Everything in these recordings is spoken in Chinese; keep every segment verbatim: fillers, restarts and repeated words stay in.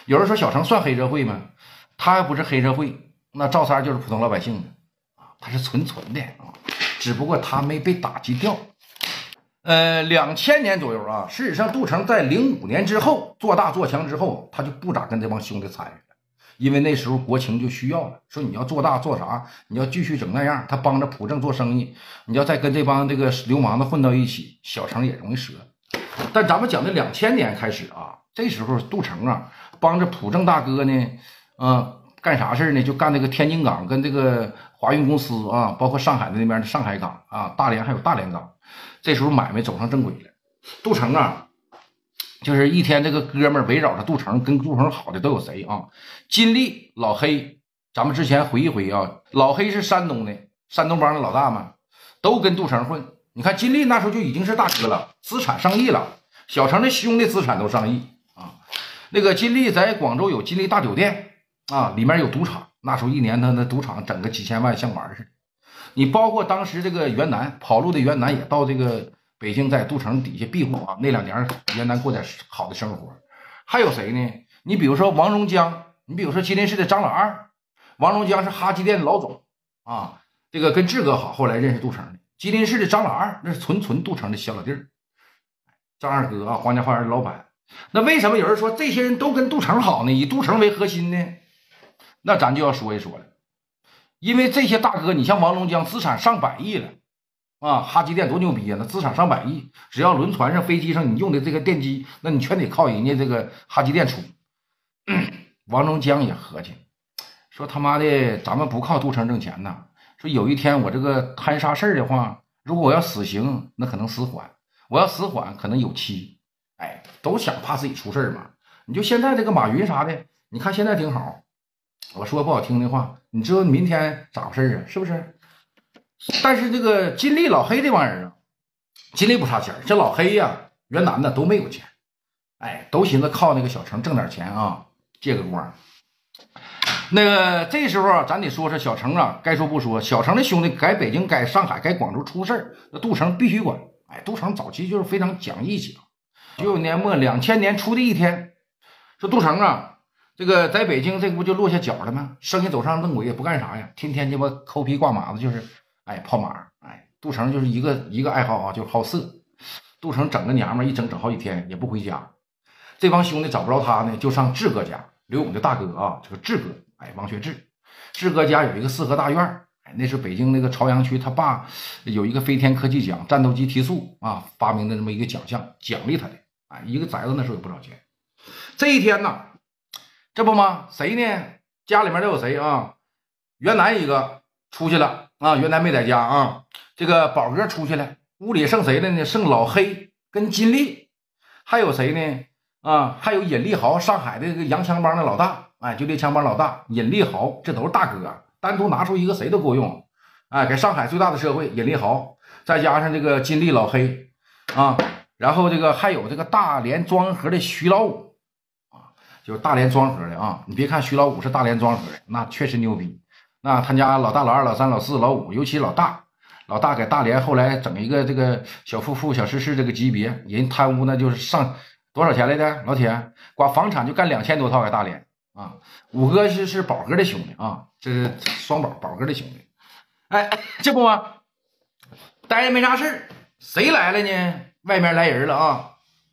有人说小程算黑社会吗？他不是黑社会，那赵三就是普通老百姓的啊，他是纯纯的啊，只不过他没被打击掉。呃，两千年左右啊，事实上杜成在零五年之后做大做强之后，他就不咋跟这帮兄弟参与了，因为那时候国情就需要了，说你要做大做啥，你要继续整那样，他帮着朴正做生意，你要再跟这帮这个流氓子混到一起，小程也容易折。但咱们讲的两千年开始啊，这时候杜成啊帮着朴正大哥呢，嗯，干啥事呢？就干这个天津港跟这个华运公司啊，包括上海的那边的上海港啊，大连还有大连港。这时候买卖走上正轨了。杜成啊，就是一天这个哥们儿围绕着杜成，跟杜成好的都有谁啊？金立、老黑，咱们之前回忆回忆啊，老黑是山东的，山东帮的老大嘛，都跟杜成混。你看金立那时候就已经是大哥了，资产上亿了，小成的兄弟资产都上亿啊。那个金立在广州有金立大酒店啊，里面有赌场，那时候一年他那赌场整个几千万像玩似的。你包括当时这个袁南跑路的袁南也到这个北京，在杜成底下庇护啊，那两年袁南过点好的生活。还有谁呢？你比如说王荣江，你比如说吉林市的张老二，王荣江是哈基店的老总啊，这个跟志哥好，后来认识杜成的。吉林市的张老二那是纯纯杜成的小老弟儿，张二哥啊，皇家花园的老板。那为什么有人说这些人都跟杜成好呢？以杜成为核心呢？那咱就要说一说了。因为这些大哥，你像王龙江资产上百亿了啊，哈基店多牛逼啊！那资产上百亿，只要轮船上、飞机上你用的这个电机，那你全得靠人家这个哈基店出。嗯、王龙江也合计说：“他妈的，咱们不靠杜成挣钱呐！说有一天我这个摊啥事儿的话，如果我要死刑，那可能死缓；我要死缓，可能有期。哎，都想怕自己出事儿嘛。你就现在这个马云啥的，你看现在挺好。”我说不好听的话，你知道明天咋回事啊？是不是？但是这个金立老黑这帮人啊，金立不差钱，这老黑呀、啊、袁南的都没有钱，哎，都寻思靠那个小程挣点钱啊，借个光。那个这时候咱得说说小程啊，该说不说，小程的兄弟该北京、该上海、该广州出事那杜成必须管。哎，杜成早期就是非常讲义气。九九年末两千年初的一天，说杜成啊。这个在北京，这不就落下脚了吗？生意走上正轨也不干啥呀，天天鸡巴抠皮挂马子，就是哎泡马，哎杜成就是一个一个爱好啊，就是好色。杜成整个娘们一整整好几天也不回家，这帮兄弟找不着他呢，就上志哥家，刘勇的大哥啊，这个志哥，哎王学志，志哥家有一个四合大院，哎那是北京那个朝阳区他爸有一个飞天科技奖战斗机提速啊发明的这么一个奖项，奖励他的，哎一个宅子那时候也不少钱。这一天呢。这不吗？谁呢？家里面都有谁啊？袁南一个出去了啊，袁南没在家啊。这个宝哥出去了，屋里剩谁了呢？剩老黑跟金立，还有谁呢？啊，还有尹立豪，上海的这个洋枪帮的老大，哎，就这枪帮老大尹立豪，这都是大哥，单独拿出一个谁都够用。哎，给上海最大的社会尹立豪，再加上这个金立老黑啊，然后这个还有这个大连庄河的徐老五。就是大连庄河的啊，你别看徐老五是大连庄河的，那确实牛逼。那他家老大、老二、老三、老四、老五，尤其老大，老大给大连后来整一个这个小富富、小诗诗这个级别，人贪污那就是上多少钱来的？老铁，光房产就干两千多套给大连啊。五哥是是宝哥的兄弟啊，这是双宝宝哥的兄弟。哎，这不吗？待着没啥事，谁来了呢？外面来人了啊。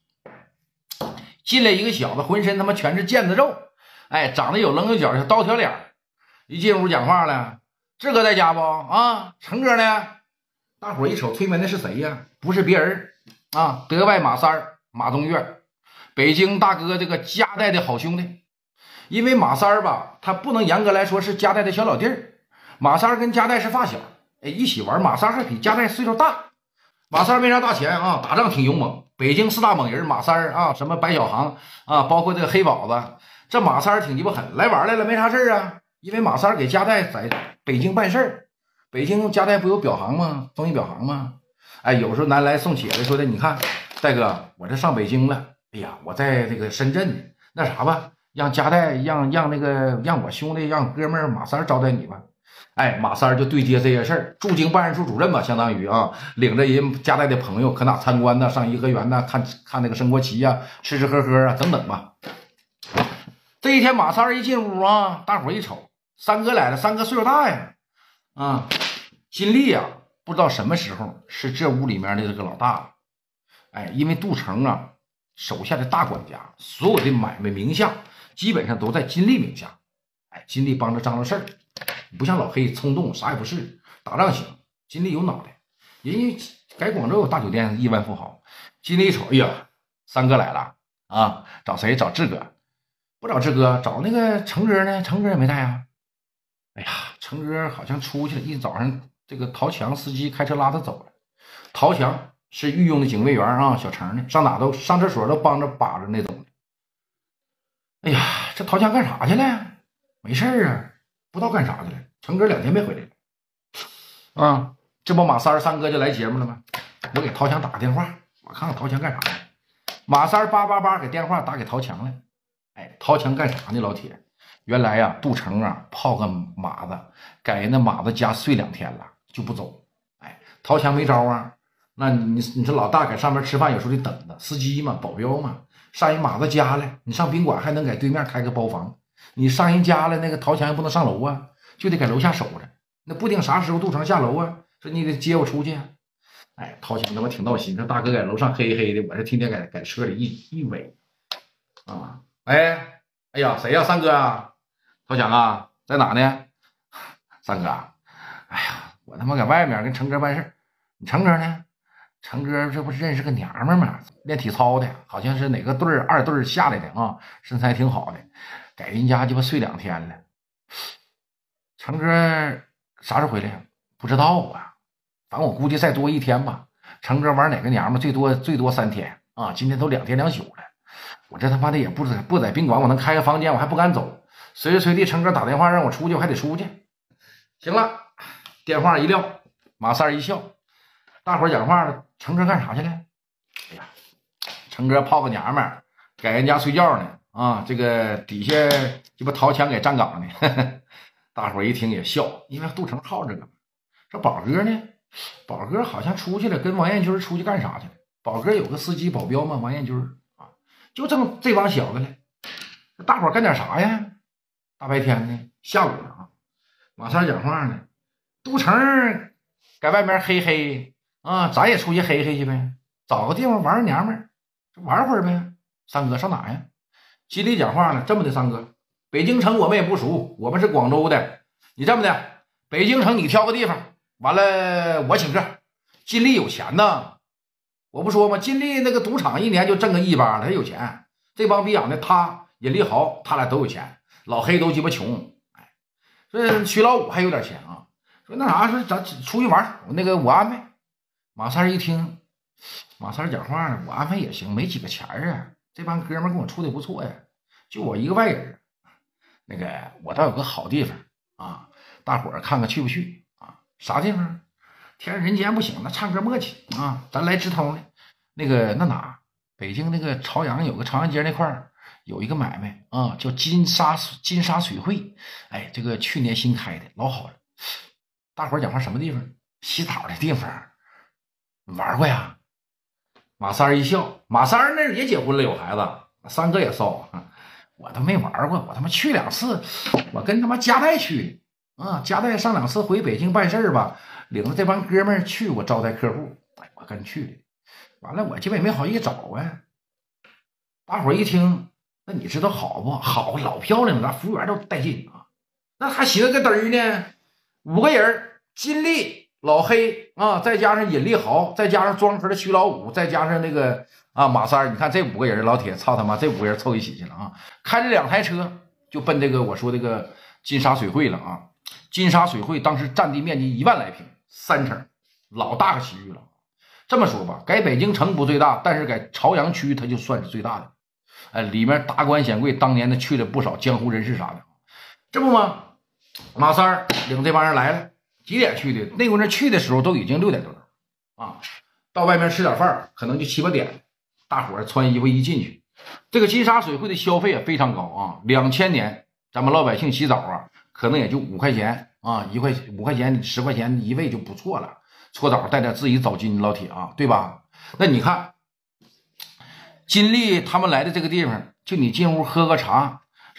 进来一个小子，浑身他妈全是腱子肉，哎，长得有棱有角，小刀条脸。一进屋讲话了，志哥在家不啊？成哥呢？大伙一瞅推门的是谁呀？不是别人啊，德外马三儿马东岳，北京大哥这个夹带的好兄弟。因为马三儿吧，他不能严格来说是夹带的小老弟儿，马三儿跟夹带是发小，哎，一起玩。马三儿还比夹带岁数大。马三儿没啥大钱啊，打仗挺勇猛。北京四大猛人马三儿啊，什么白小航啊，包括这个黑宝子，这马三儿挺鸡巴狠，来玩来了没啥事啊。因为马三儿给夹带在北京办事儿，北京夹带不有表行吗？综艺表行吗？哎，有时候南来送帖的说的，你看戴哥，我这上北京了，哎呀，我在这个深圳呢，那啥吧，让夹带让让那个让我兄弟让哥们儿马三儿招待你吧。哎，马三儿就对接这些事儿，驻京办事处主任吧，相当于啊，领着人夹带的朋友可哪参观呢，上颐和园呢，看看那个升国旗呀、啊，吃吃喝喝啊等等吧。这一天马三一进屋啊，大伙一瞅，三哥来了，三哥岁数大呀，啊，金丽啊，不知道什么时候是这屋里面的这个老大了，哎，因为杜成啊手下的大管家，所有的买卖名下基本上都在金丽名下，哎，金丽帮着张罗事儿，不像老黑冲动，啥也不是，打仗行，金丽有脑袋，人家改广州有大酒店，亿万富豪，金丽一瞅，哎呀，三哥来了啊，找谁？找志哥。不找志哥，找那个成哥呢？成哥也没带啊。哎呀，成哥好像出去了。一早上，这个陶强司机开车拉他走了。陶强是御用的警卫员啊，小程呢，上哪都上厕所都帮着把着那种。哎呀，这陶强干啥去了？没事啊，不知道干啥去了。成哥两天没回来了。啊，这不马三三哥就来节目了吗？我给陶强打个电话，我看看陶强干啥呢。马三叭叭叭给电话打给陶强了。哎，陶强干啥呢？老铁，原来呀、啊，杜成啊泡个马子，在人那马子家睡两天了就不走。哎，陶强没招啊，那你你这老大在上面吃饭，有时候得等着，司机嘛，保镖嘛，上人马子家来，你上宾馆还能在对面开个包房，你上人家来，那个陶强也不能上楼啊，就得在楼下守着，那不定啥时候杜成下楼啊，说你得接我出去啊。哎，陶强他妈挺闹心，这大哥在楼上黑黑的，我这天天在在车里一一围啊。哎，哎呀，谁呀？三哥啊，陶强啊，在哪呢？三哥，哎呀，我他妈在外面跟成哥办事。你成哥呢？成哥这不是认识个娘们吗？练体操的，好像是哪个队二队下来的啊，身材挺好的，在人家鸡巴睡两天了。成哥啥时候回来呀？不知道啊，反正我估计再多一天吧。成哥玩哪个娘们最多最多三天啊，今天都两天两宿了。我这他妈的也不在不在宾馆，我能开个房间，我还不敢走。随时随地成哥打电话让我出去，我还得出去。行了，电话一撂，马三一笑，大伙讲话了，成哥干啥去了？哎呀，成哥泡个娘们儿，给人家睡觉呢啊！这个底下鸡巴陶强给站岗呢。呵呵，大伙一听也笑，因为杜成好这个。这宝哥呢？宝哥好像出去了，跟王艳军出去干啥去了？宝哥有个司机保镖嘛，王艳军。就挣这帮小子了，大伙干点啥呀？大白天的，下午了啊！马三讲话呢，杜成在外面黑黑啊，咱也出去黑黑去呗，找个地方玩娘们儿，玩会儿呗。三哥上哪呀？经理讲话呢，这么的，三哥，北京城我们也不熟，我们是广州的，你这么的，北京城你挑个地方，完了我请客。金丽有钱呐。我不说吗？金丽那个赌场一年就挣个一八了，他有钱。这帮逼养的，他尹立豪，他俩都有钱。老黑都鸡巴穷，哎，这徐老五还有点钱啊。说那啥，说咱出去玩，那个我安排。马三一听，马三讲话呢，我安排也行，没几个钱啊。这帮哥们跟我处的不错呀，就我一个外人。那个我倒有个好地方啊，大伙儿看看去不去啊？啥地方？天人间不行，那唱歌默契啊，咱来直通的。那个那哪，北京那个朝阳有个朝阳街那块儿有一个买卖啊，叫金沙金沙水会，哎，这个去年新开的，老好了。大伙儿讲话什么地方？洗澡的地方，玩过呀？马三一笑，马三那也结婚了，有孩子，三哥也骚啊，我都没玩过，我他妈去两次，我跟他妈夹带去的啊，夹带上两次回北京办事儿吧。领着这帮哥们儿去，我招待客户，哎，我跟去的，完了我基本也没好意思找啊。大伙儿一听，那你知道好不好？老漂亮了，服务员都带劲啊。那还寻思个嘚儿呢？五个人，金丽、老黑啊，再加上尹立豪，再加上庄河的徐老五，再加上那个啊马三，你看这五个人，老铁，操他妈，这五个人凑一起去了啊！开着两台车就奔这个我说这个金沙水会了啊。金沙水会当时占地面积一万来平。三层，老大个区域了。这么说吧，改北京城不最大，但是改朝阳区它就算是最大的。哎，里面达官显贵当年的去了不少江湖人士啥的。这不吗？马三领这帮人来了，几点去的？那会儿那去的时候都已经六点多了啊。到外面吃点饭，可能就七八点。大伙儿穿衣服一进去，这个金沙水会的消费也非常高啊。两千年，咱们老百姓洗澡啊，可能也就五块钱。啊，一块五块钱十块钱一位就不错了，搓澡带点自己澡巾，老铁啊，对吧？那你看金丽他们来的这个地方，就你进屋喝个茶，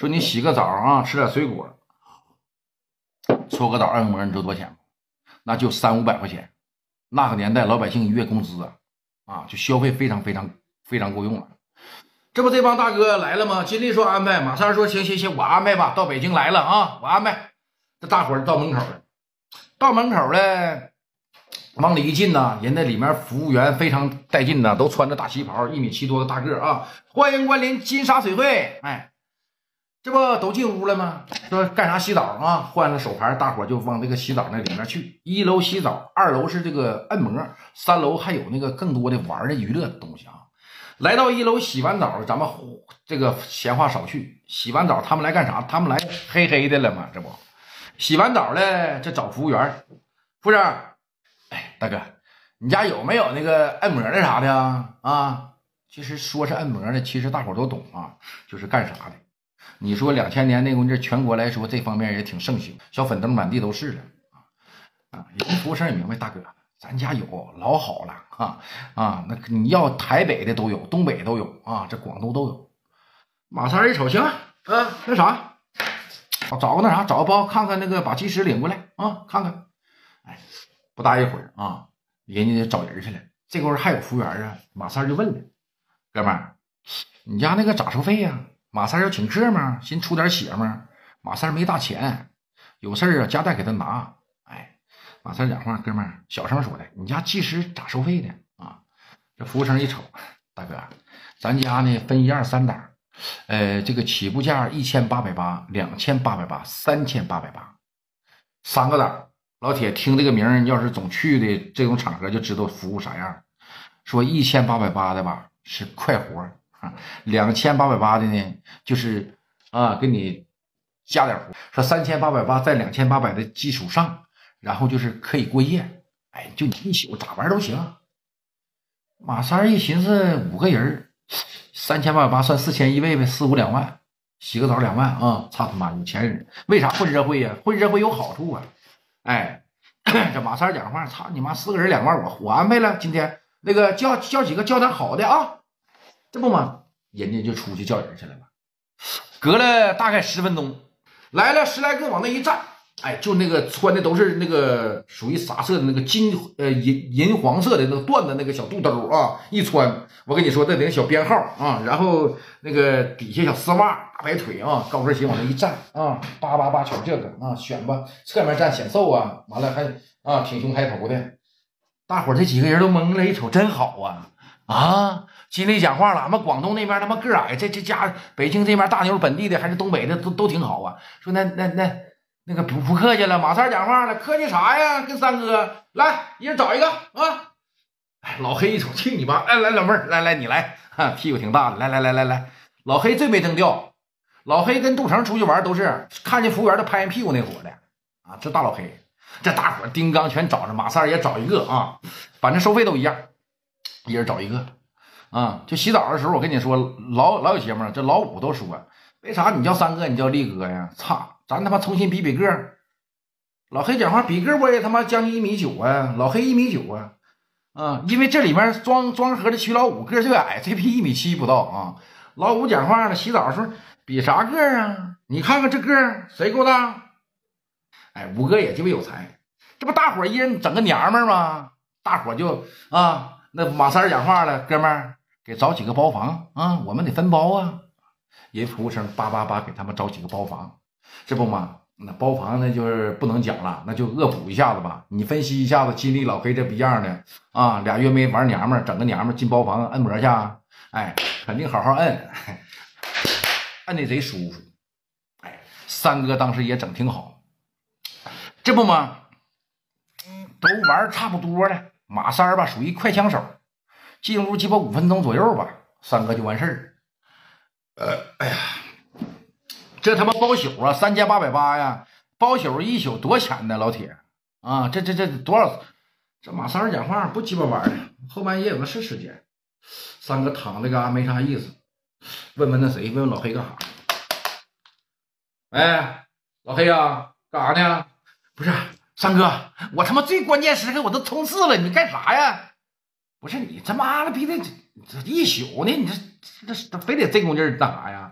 说你洗个澡啊，吃点水果，搓个澡按摩，你知道多少钱吗？那就三五百块钱。那个年代老百姓月工资啊，啊，就消费非常非常非常够用了。这不这帮大哥来了吗？金丽说安排，马三说行行行，我安排吧。到北京来了啊，我安排。这大伙儿到门口了，到门口了，往里一进呢，人家里面服务员非常带劲呢，都穿着大旗袍，一米七多的大个啊，欢迎光临金沙水会。哎，这不都进屋了吗？说干啥洗澡啊？换了手牌，大伙就往这个洗澡那里面去。一楼洗澡，二楼是这个按摩，三楼还有那个更多的玩的娱乐的东西啊。来到一楼洗完澡，咱们这个闲话少去。洗完澡他们来干啥？他们来黑黑的了嘛？这不洗完澡了，这找服务员，服务员，哎，大哥，你家有没有那个按摩的啥的啊？啊，其实说是按摩的，其实大伙都懂啊，就是干啥的。你说两千年那会儿，全国来说这方面也挺盛行，小粉灯满地都是了啊！人服务生也明白，大哥，咱家有老好了啊啊！那你要台北的都有，东北都有啊，这广东都有。马三一瞅，行啊，啊，那啥，找个那啥，找个包，看看那个，把技师领过来啊，看看。哎，不大一会儿啊，人家找人去了。这会儿还有服务员啊，马三就问了，哥们儿，你家那个咋收费呀？马三要请客吗？先出点血吗？马三没大钱，有事啊，家代给他拿。哎，马三讲话，哥们儿小声说的，你家技师咋收费的啊？这服务生一瞅，大哥，咱家呢分一二三档，呃，这个起步价一千八百八，两千八百八，三千八百八，三个档。老铁听这个名儿，要是总去的这种场合，就知道服务啥样。说一千八百八的吧，是快活。两千八百八的呢，就是啊，给你加点活。说三千八百八在两千八百的基础上，然后就是可以过夜，哎，就你一宿咋玩都行。马三一寻思，五个人，三千八百八算四千一位呗，四五两万，洗个澡两万啊！操他妈，有钱人为啥混社会呀？混社会有好处啊！哎，这马三讲话，操你妈，四个人两万，我我安排了，今天那个叫叫几个叫点好的啊。这不嘛，人家就出去叫人去了嘛。隔了大概十分钟，来了十来个往那一站，哎，就那个穿的都是那个属于啥色的那个金呃银银黄色的那个缎的那个小肚兜啊，一穿，我跟你说，那得小编号啊，然后那个底下小丝袜，大白腿啊，高跟鞋往那一站啊，八八八瞅这个啊，选吧，侧面站显瘦啊，完了还啊挺胸抬头的，大伙这几个人都懵了，一瞅真好啊啊！经理讲话了，俺们广东那边他妈个矮，这这家北京这边大妞本地的还是东北的都都挺好啊。说那那那那个不不客气了，马三讲话了，客气啥呀？跟三哥来，一人找一个啊！哎，老黑一瞅，去你妈！来来，老妹儿，来来你来，哈，屁股挺大的，来来来来来，老黑最没蹬调。老黑跟杜成出去玩都是看见服务员都拍人屁股那伙的啊，这大老黑，这大伙丁刚全找着，马三也找一个啊，反正收费都一样，一人找一个。啊，就洗澡的时候，我跟你说，老老有节目了。这老五都说，为啥你叫三哥，你叫力哥呀？操，咱他妈重新比比个。老黑讲话比个，我也他妈将近一米九啊，老黑一米九啊，啊，因为这里面装装盒的娶老五个最矮，这批一米七不到啊。老五讲话了，洗澡的时候比啥个啊？你看看这个谁够大？哎，五哥也鸡巴有才，这不大伙一人整个娘们吗？大伙就啊，那马三讲话了，哥们儿。给找几个包房啊，我们得分包啊。人服务生叭叭叭给他们找几个包房，这不嘛？那包房那就是不能讲了，那就恶补一下子吧。你分析一下子，金丽老黑这逼样的啊，俩月没玩娘们儿，整个娘们儿进包房按摩去，哎，肯定好好摁，摁的贼舒服。哎，三哥当时也整挺好，这不嘛，都玩差不多了。马三吧属于快枪手。进屋鸡巴五分钟左右吧，三哥就完事儿。呃，哎呀，这他妈包宿啊，三千八百八呀，包宿一宿多钱呢，老铁啊，这这这多少？这马三讲话不鸡巴玩的，后半夜有个是时间，三哥躺这嘎没啥意思，问问那谁，问问老黑干啥？哎，老黑呀，干啥呢？不是三哥，我他妈最关键时刻我都冲刺了，你干啥呀？不是你他妈的逼的这一宿呢，你这这这非得这功劲儿干啥呀？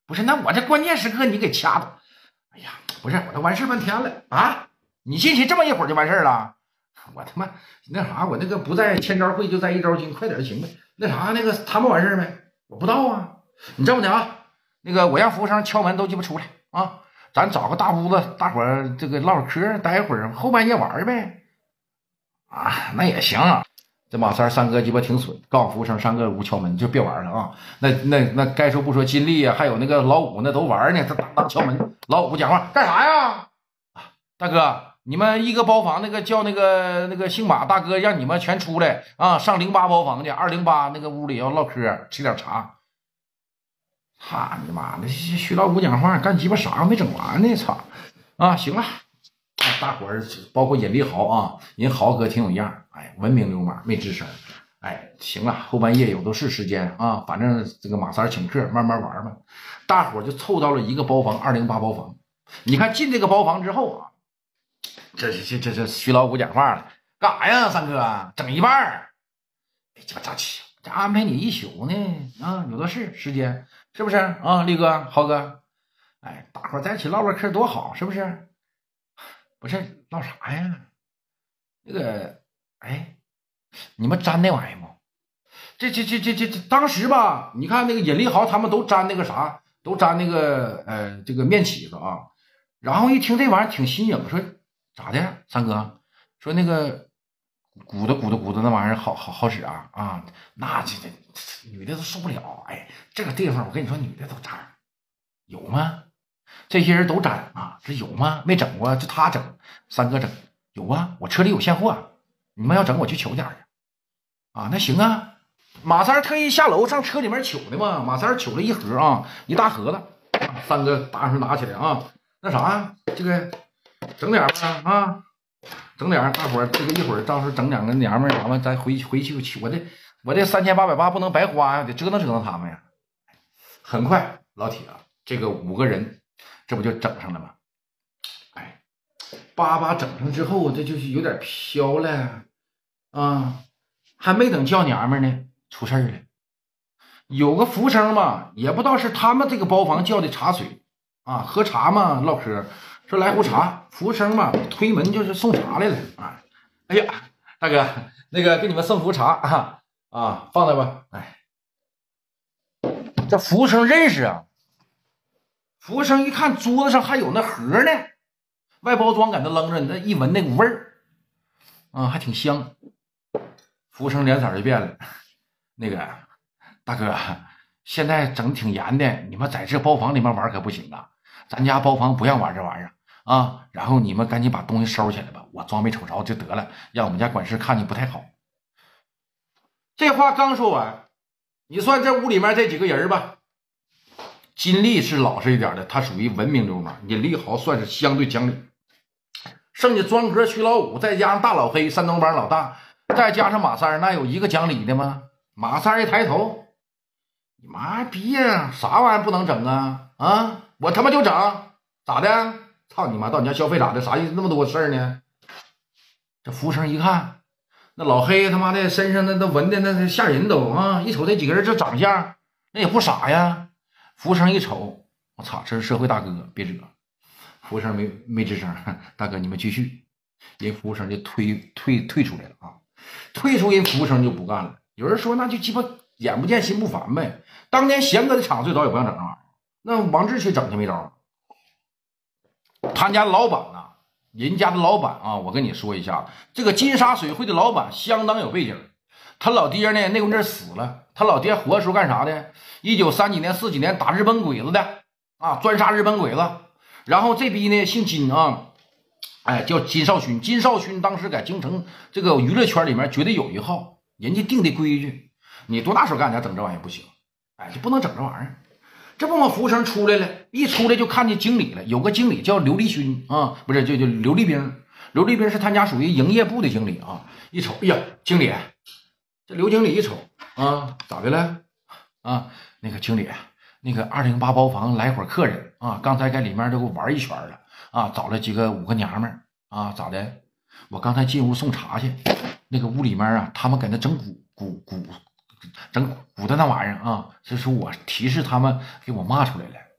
不是，那我这关键时刻你给掐的，哎呀，不是，我都完事半天了啊！你进去这么一会儿就完事了？我他妈那啥，我那个不在千招会就在一招精，快点就行呗。那啥，那个他们完事没？我不知道啊。你这么的啊，那个我让服务生敲门都鸡巴出来啊，咱找个大屋子，大伙儿这个唠会嗑，待一会儿后半夜玩呗。啊，那也行啊。这马三三哥鸡巴挺损，告诉服务生上个屋敲门就别玩了啊！那那那该说不说，金丽啊，还有那个老五那都玩呢，他当当敲门，老五不讲话干啥呀？啊，大哥，你们一个包房那个叫那个那个姓马大哥让你们全出来啊，上零八包房去，二零八那个屋里要唠嗑，吃点茶。哈你妈的，徐老五讲话干鸡巴啥没整完呢？操！啊，行了。大伙儿包括尹立豪啊，人豪哥挺有样，哎，文明流氓没吱声，哎，行了，后半夜有都是时间啊，反正这个马三请客，慢慢玩吧。大伙儿就凑到了一个包房，二零八包房。你看进这个包房之后啊，这这这这徐老五讲话了，干啥呀，三哥，整一半儿，别鸡巴着急，这安排你一宿呢，啊，有的是时间，是不是啊，力哥、豪哥？哎，大伙儿在一起唠唠嗑多好，是不是？不是唠啥呀？那个，哎，你们粘那玩意儿吗？这这这这这这，当时吧，你看那个尹立豪他们都粘那个啥，都粘那个呃这个面起子啊。然后一听这玩意儿挺新颖，说咋的，三哥？说那个鼓捣鼓捣鼓捣那玩意儿好好好使啊啊！那这这女的都受不了。哎，这个地方我跟你说，女的都粘，有吗？这些人都粘啊，这有吗？没整过，这他整，三哥整有啊，我车里有现货，你们要整我去取点去啊。那行啊，马三特意下楼上车里面取的嘛，马三取了一盒啊，一大盒子，啊、三哥打上拿起来啊，那啥，这个整点吧啊，整点，大伙儿这个一会儿到时候整两个娘们儿，咱们再回回去取，我这我这三千八百八不能白花呀，得折腾折腾他们呀。很快，老铁啊，这个五个人。这不就整上了吗？哎，叭叭整上之后，这就是有点飘了啊！还没等叫娘们呢，出事了。有个服务生嘛，也不知道是他们这个包房叫的茶水啊，喝茶嘛，唠嗑，说来壶茶。服务生嘛，推门就是送茶来了啊！哎呀，大哥，那个给你们送壶茶啊啊，放那吧。哎，这服务生认识啊。服务生一看桌子上还有那盒呢，外包装搁那扔着，你那一闻那股味儿，啊，还挺香。服务生脸色就变了，那个大哥，现在整挺严的，你们在这包房里面玩可不行啊，咱家包房不让玩这玩意儿啊。然后你们赶紧把东西收起来吧，我装没瞅着就得了，让我们家管事看你不太好。这话刚说完，你算这屋里面这几个人吧。金丽是老实一点的，他属于文明流氓。尹立豪算是相对讲理，剩下庄哥、徐老五，再加上大老黑、山东帮老大，再加上马三，那有一个讲理的吗？马三一抬头，你妈逼呀，啥玩意儿不能整啊？啊，我他妈就整，咋的？操你妈，到你家消费咋的？啥意思？那么多事儿呢？这服务生一看，那老黑他妈的身上那都闻的那吓人都啊！一瞅这几个人这长相，那也不傻呀。服务生一瞅，我操，这是社会大哥，别惹。服务生没没吱声，大哥你们继续。人服务生就退退退出来了啊，退出人服务生就不干了。有人说那就鸡巴眼不见心不烦呗。当年贤哥的厂最早也不让整这玩意儿，那王志去整去没招。他家老板呐、啊，人家的老板啊，我跟你说一下，这个金沙水会的老板相当有背景。他老爹呢，那会儿死了。他老爹活的时候干啥的？一九三几年、四几年打日本鬼子的啊，专杀日本鬼子。然后这逼呢姓金啊，哎，叫金少勋。金少勋当时在京城这个娱乐圈里面绝对有一号，人家定的规矩，你多大手干，你要整这玩意儿不行，哎，就不能整这玩意儿。这不嘛，服务生出来了，一出来就看见经理了，有个经理叫刘立勋啊，不是，就就刘立兵。刘立兵是他家属于营业部的经理啊。一瞅，哎呀，经理，这刘经理一瞅啊，咋的了？啊，那个经理，那个二零八包房来伙客人啊，刚才在里面都给我玩一圈了啊，找了几个五个娘们儿啊，咋的？我刚才进屋送茶去，那个屋里面啊，他们搁那整鼓鼓鼓，整鼓的那玩意儿啊，这是我提示他们给我骂出来了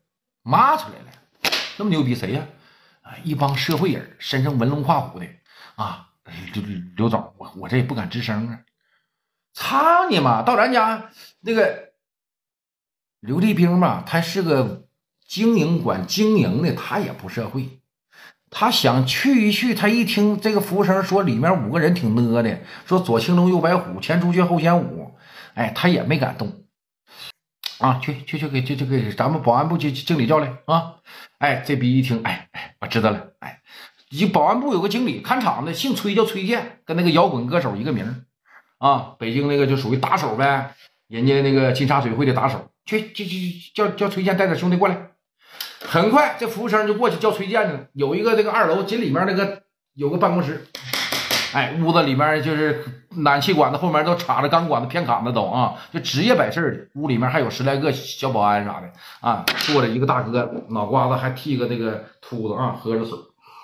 骂出来了。那么牛逼谁呀？啊，一帮社会人，身上纹龙画虎的啊！刘刘总，我我这也不敢吱声啊！操你妈！到咱家那个刘立兵嘛，他是个经营管经营的，他也不社会。他想去一去，他一听这个服务生说里面五个人挺呢的，说左青龙右白虎，前朱雀后玄武，哎，他也没敢动。啊，去去去给去去给咱们保安部经经理叫来啊！哎，这逼一听，哎哎，我知道了，哎。以保安部有个经理看场的，姓崔，叫崔健，跟那个摇滚歌手一个名啊。北京那个就属于打手呗，人家那个金沙水会的打手，去去去叫叫崔健带点兄弟过来。很快，这服务生就过去叫崔健去。有一个这个二楼紧里面那个有个办公室，哎，屋子里面就是暖气管子后面都插着钢管子、偏杆子都啊，就职业摆事的。屋里面还有十来个小保安啥的啊，坐着一个大哥，脑瓜子还剃个那个秃子啊，喝着水。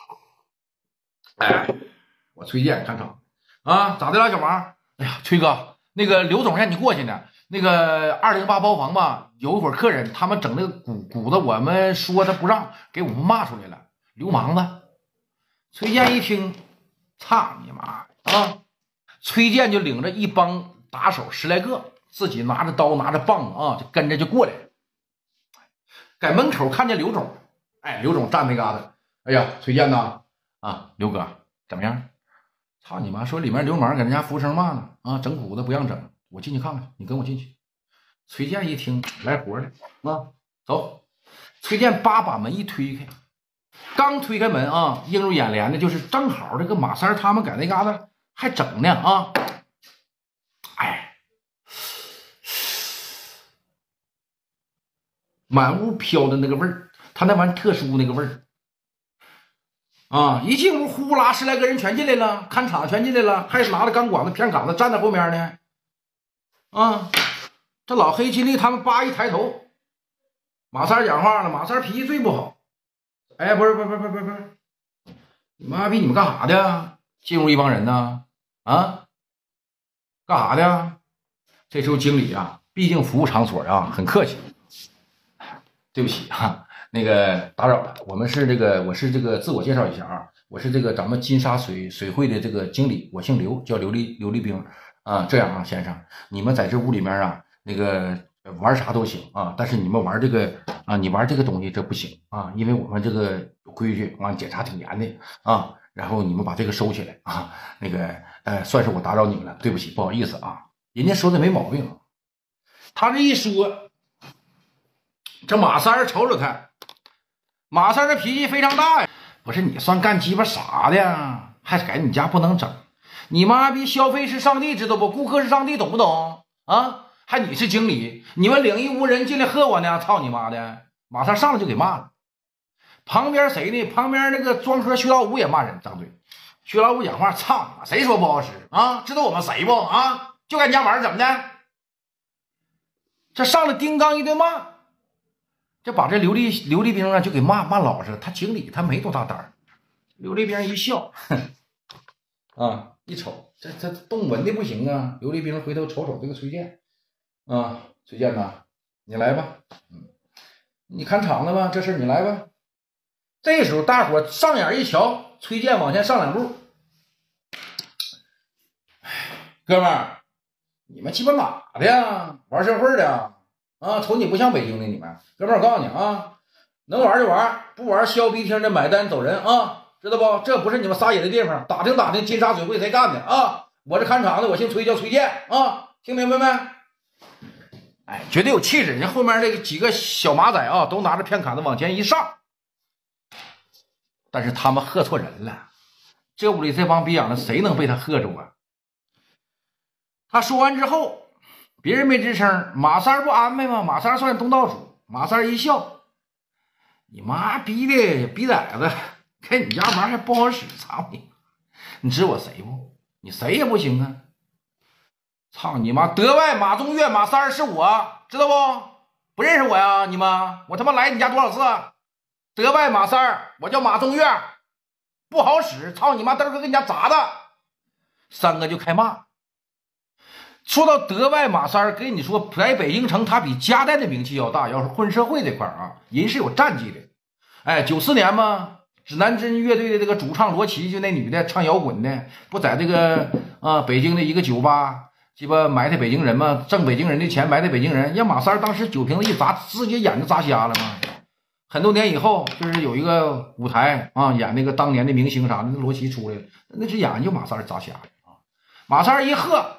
哎，我崔健看场啊，咋的了，小王？哎呀，崔哥，那个刘总让你过去呢。那个二零八包房吧，有一伙客人，他们整那个鼓鼓的，我们说他不让，给我们骂出来了，流氓子。崔健一听，操你妈啊！崔健就领着一帮打手十来个，自己拿着刀拿着棒子啊，就跟着就过来。在门口看见刘总，哎，刘总站那嘎达，哎呀，崔健呐。啊，刘哥怎么样？操你妈！说里面流氓给人家服务生骂呢，啊，整蛊的不让整，我进去看看，你跟我进去。崔健一听来活了啊，走。崔健叭把门一推开，刚推开门啊，映入眼帘的就是正好这个马三他们在那嘎达还整呢啊，哎，满屋飘的那个味儿，他那玩意特殊那个味儿。啊！一进屋，呼啦十来个人全进来了，看场全进来了，还拿着钢管子、偏杆子站在后面呢。啊！这老黑金力他们叭一抬头，马三讲话了。马三脾气最不好。哎，不是，不是，不是，不是，不是，你妈逼，你们干啥的？进屋一帮人呢？啊？干啥的？这时候经理啊，毕竟服务场所啊，很客气。对不起啊。那个打扰了，我们是这个，我是这个自我介绍一下啊，我是这个咱们金沙水水会的这个经理，我姓刘，叫刘立刘立兵啊。这样啊，先生，你们在这屋里面啊，那个玩啥都行啊，但是你们玩这个啊，你玩这个东西这不行啊，因为我们这个有规矩，完检查挺严的啊。然后你们把这个收起来啊，那个呃，算是我打扰你们了，对不起，不好意思啊。人家说的没毛病，他这一说，这马三瞅瞅他。马三的脾气非常大呀，不是你算干鸡巴啥的呀？还改你家不能整？你妈逼消费是上帝知道不？顾客是上帝懂不懂啊？还你是经理，你们领一屋人进来喝我呢？操你妈的！马三上来就给骂了。旁边谁呢？旁边那个庄科徐老五也骂人，张嘴。徐老五讲话，操，谁说不好使啊？知道我们谁不啊？就敢家玩怎么的？这上来叮当一顿骂。这把这刘立刘立兵啊就给骂骂老实了。他经理他没多大胆儿。刘立兵一笑，啊，一瞅这这动文的不行啊。刘立兵回头瞅瞅这个崔健，啊，崔健呐，你来吧，嗯，你看场子吧，这事你来吧。这时候大伙上眼一瞧，崔健往前上两步，哥们儿，你们鸡巴哪的呀？玩社会的啊？瞅你不像北京的，你们哥们儿，我告诉你啊，能玩就玩，不玩削逼听着买单走人啊，知道不？这不是你们撒野的地方，打听打听金沙水会谁干的啊？我这看场的，我姓崔，叫崔健啊，听明白没？哎，绝对有气势。人后面那几个小马仔啊，都拿着片杆子往前一上，但是他们喝错人了。这屋里这帮逼养的，谁能被他喝住啊？他说完之后。别人没吱声，马三不安排吗？马三算东道主。马三一笑：“你妈逼的逼崽子，跟你家玩还不好使，操你！你知我谁不？你谁也不行啊！操你妈！德外马宗岳，马三是我，知道不？不认识我呀？你们我他妈来你家多少次？德外马三，我叫马宗岳，不好使！操你妈！嘚哥给你家砸的！”三个就开骂。 说到德外马三儿，跟你说，在北京城他比夹带的名气要大。要是混社会这块啊，人是有战绩的。哎，九四年嘛，指南针乐队的这个主唱罗琦，就那女的唱摇滚的，不在这个啊、呃、北京的一个酒吧，鸡巴埋汰北京人嘛，挣北京人的钱埋汰北京人。让马三儿当时酒瓶子一砸，自己眼睛砸瞎了嘛。很多年以后，就是有一个舞台啊，演那个当年的明星啥的，那罗琦出来了，那只眼睛就马三儿砸瞎了啊。马三儿一喝。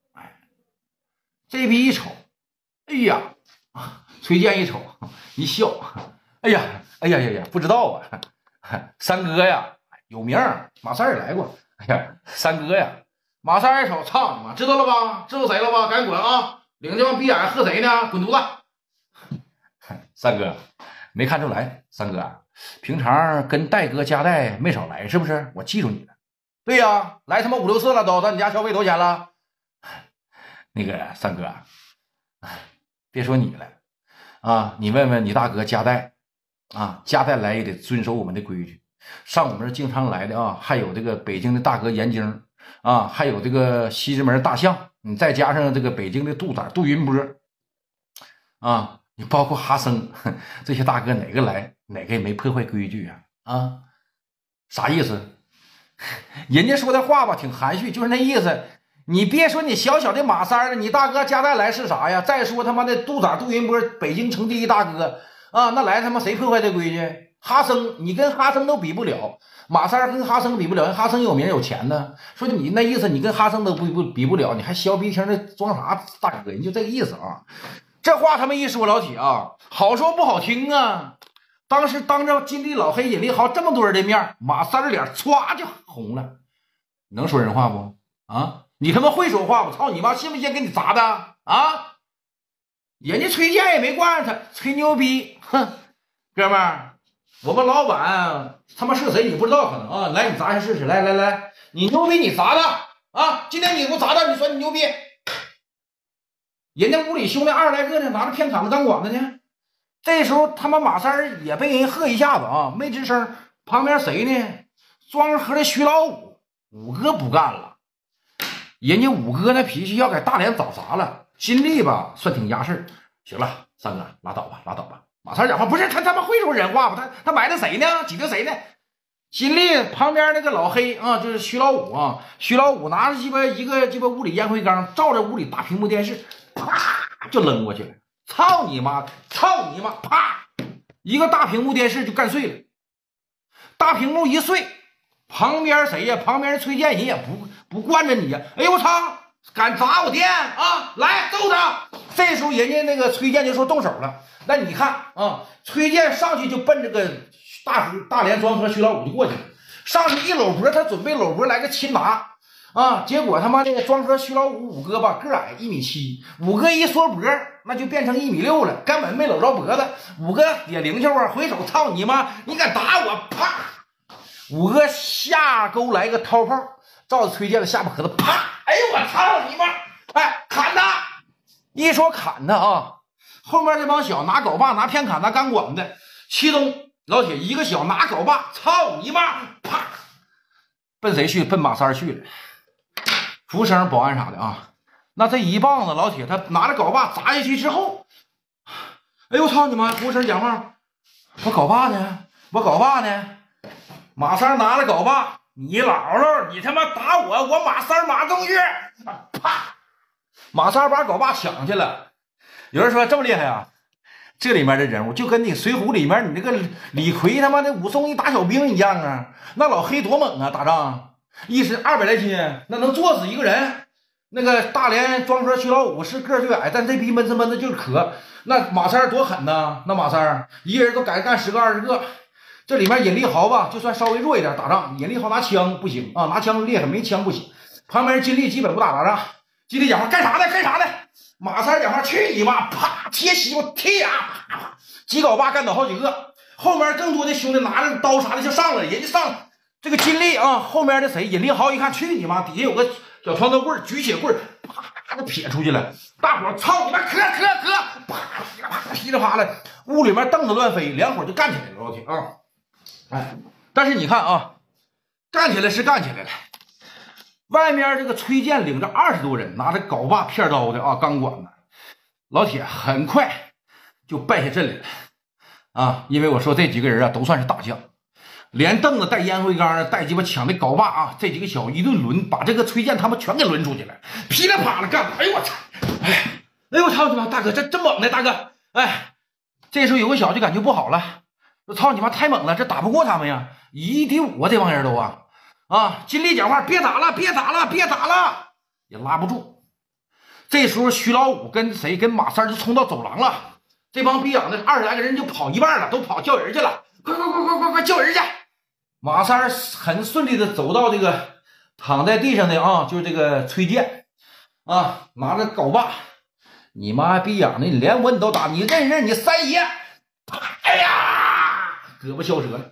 这逼一瞅，哎呀，崔健一瞅一笑，哎呀，哎呀呀呀，不知道啊，三哥呀，有名，马三也来过，哎呀，三哥呀，马三一瞅，操你妈，知道了吧？知道谁了吧？赶紧滚啊！领着这帮逼眼喝谁呢？滚犊子！三哥没看出来，三哥平常跟戴哥夹带没少来，是不是？我记住你了。对呀，来他妈五六次了都，到你家消费多少钱了？那个三哥，别说你了啊，你问问你大哥夹带啊，夹带来也得遵守我们的规矩。上我们这经常来的啊，还有这个北京的大哥严京啊，还有这个西直门大象，你再加上这个北京的杜仔杜云波啊，你包括哈森这些大哥，哪个来哪个也没破坏规矩啊啊？啥意思？人家说的话吧，挺含蓄，就是那意思。你别说你小小的马三了，你大哥夹带来是啥呀？再说他妈的杜仔杜云波，北京城第一大哥啊，那来他妈谁破坏这规矩？哈森，你跟哈森都比不了，马三跟哈森比不了，哈森有名有钱呢。说你那意思，你跟哈森都不不比不了，你还削鼻涕的装啥大哥？人就这个意思啊。这话他们一说，老铁啊，好说不好听啊。当时当着金地老黑尹力豪这么多人的面，马三的脸歘就红了。能说人话不啊？你他妈会说话，我操你妈！信不信给你砸的啊？人家崔健也没惯他，吹牛逼，哼，哥们儿，我们老板他妈是谁你不知道可能啊？来，你砸一下试试，来来来，你牛逼你砸的啊！今天你给我砸的，你说你牛逼。人家屋里兄弟二十来个呢，拿着片砍子钢管子呢。这时候他妈马三也被人喝一下子啊，没吱声。旁边谁呢？庄河的徐老五，五哥不干了。人家五哥那脾气要给大连找啥了？金力吧，算挺压事。行了，三哥拉倒吧，拉倒吧。马三讲话不是他他妈会说人话吧？他他埋汰谁呢？挤兑谁呢？金力旁边那个老黑啊，就是徐老五啊。徐老五拿着鸡巴一个鸡巴屋里烟灰缸，照着屋里大屏幕电视，啪就扔过去了。操你妈！操你妈！啪，一个大屏幕电视就干碎了。大屏幕一碎，旁边谁呀？旁边崔健人也不。不惯着你呀！哎呦我操！敢砸我店啊！来揍他！这时候人家那个崔健就说动手了。那你看啊，崔健上去就奔这个大大连庄和徐老五就过去了，上去一搂脖，他准备搂脖来个擒拿啊！结果他妈这个庄和徐老五五哥吧个矮一米七，五哥一缩脖那就变成一米六了，根本没搂着脖子。五哥也灵巧啊，回手操你妈！你敢打我？啪！五哥下钩来个掏炮。照着崔健的下巴壳子，啪！哎呦我操你妈！哎，砍他！一说砍他啊，后面这帮小拿镐把、拿片砍、拿钢管的，其中老铁一个小拿镐把，操你妈！啪！奔谁去？奔马三去了。服务生、保安啥的啊，那这一棒子，老铁他拿着镐把砸下去之后，哎呦操你妈！服务生讲话，我镐把呢？我镐把呢？马三拿着镐把。你姥姥，你他妈打我，我马三马东岳，啪！马三把镐把抢去了。有人说这么厉害啊？这里面的人物就跟你《水浒》里面你那个李逵他妈的武松一打小兵一样啊！那老黑多猛啊，打仗一身二百来斤，那能坐死一个人。那个大连庄河徐老五是个儿最矮，但这逼闷子闷子就是渴。那马三多狠呐！那马三一个人都敢干十个二十个。这里面尹力豪吧，就算稍微弱一点打仗，尹力豪拿枪不行啊，拿枪厉害，没枪不行。旁边金力基本不打打仗，金力讲话干啥呢？干啥呢？马三讲话去你妈！啪，贴西瓜贴呀！啪啪，几镐把干倒好几个。后面更多的兄弟拿着刀啥的就上了，人家上这个金力啊，后面的谁尹力豪一看去你妈，底下有个小床头棍，举起棍，啪就撇出去了。大伙操你妈，磕磕磕，啪噼里啪啦噼里啪啦，屋里面凳子乱飞，两伙就干起来了，老铁啊！哎，但是你看啊，干起来是干起来了， 外面这个崔健领着二十多人，拿着镐把片刀的啊钢管子，老铁很快就败下阵来了啊！因为我说这几个人啊都算是大将，连凳子带烟灰缸带鸡巴抢的镐把啊，这几个小一顿抡，把这个崔健他们全给抡出去了，噼里啪啦干！哎呦我操！哎，哎呦我操你妈！大哥这真猛的，大哥！哎，这时候有个小就感觉不好了，我操你妈太猛了，这打不过他们呀！一敌五啊，这帮人都啊啊！尽力讲话，别打了，别打了，别打了，也拉不住。这时候徐老五跟谁跟马三就冲到走廊了，这帮逼养的二十来个人就跑一半了，都跑叫人去了，快快快快快快叫人去！马三很顺利的走到这个躺在地上的啊，就是这个崔健啊，拿着镐把，你妈逼养的，你连我你都打，你认认你三爷！哎呀，胳膊削折了。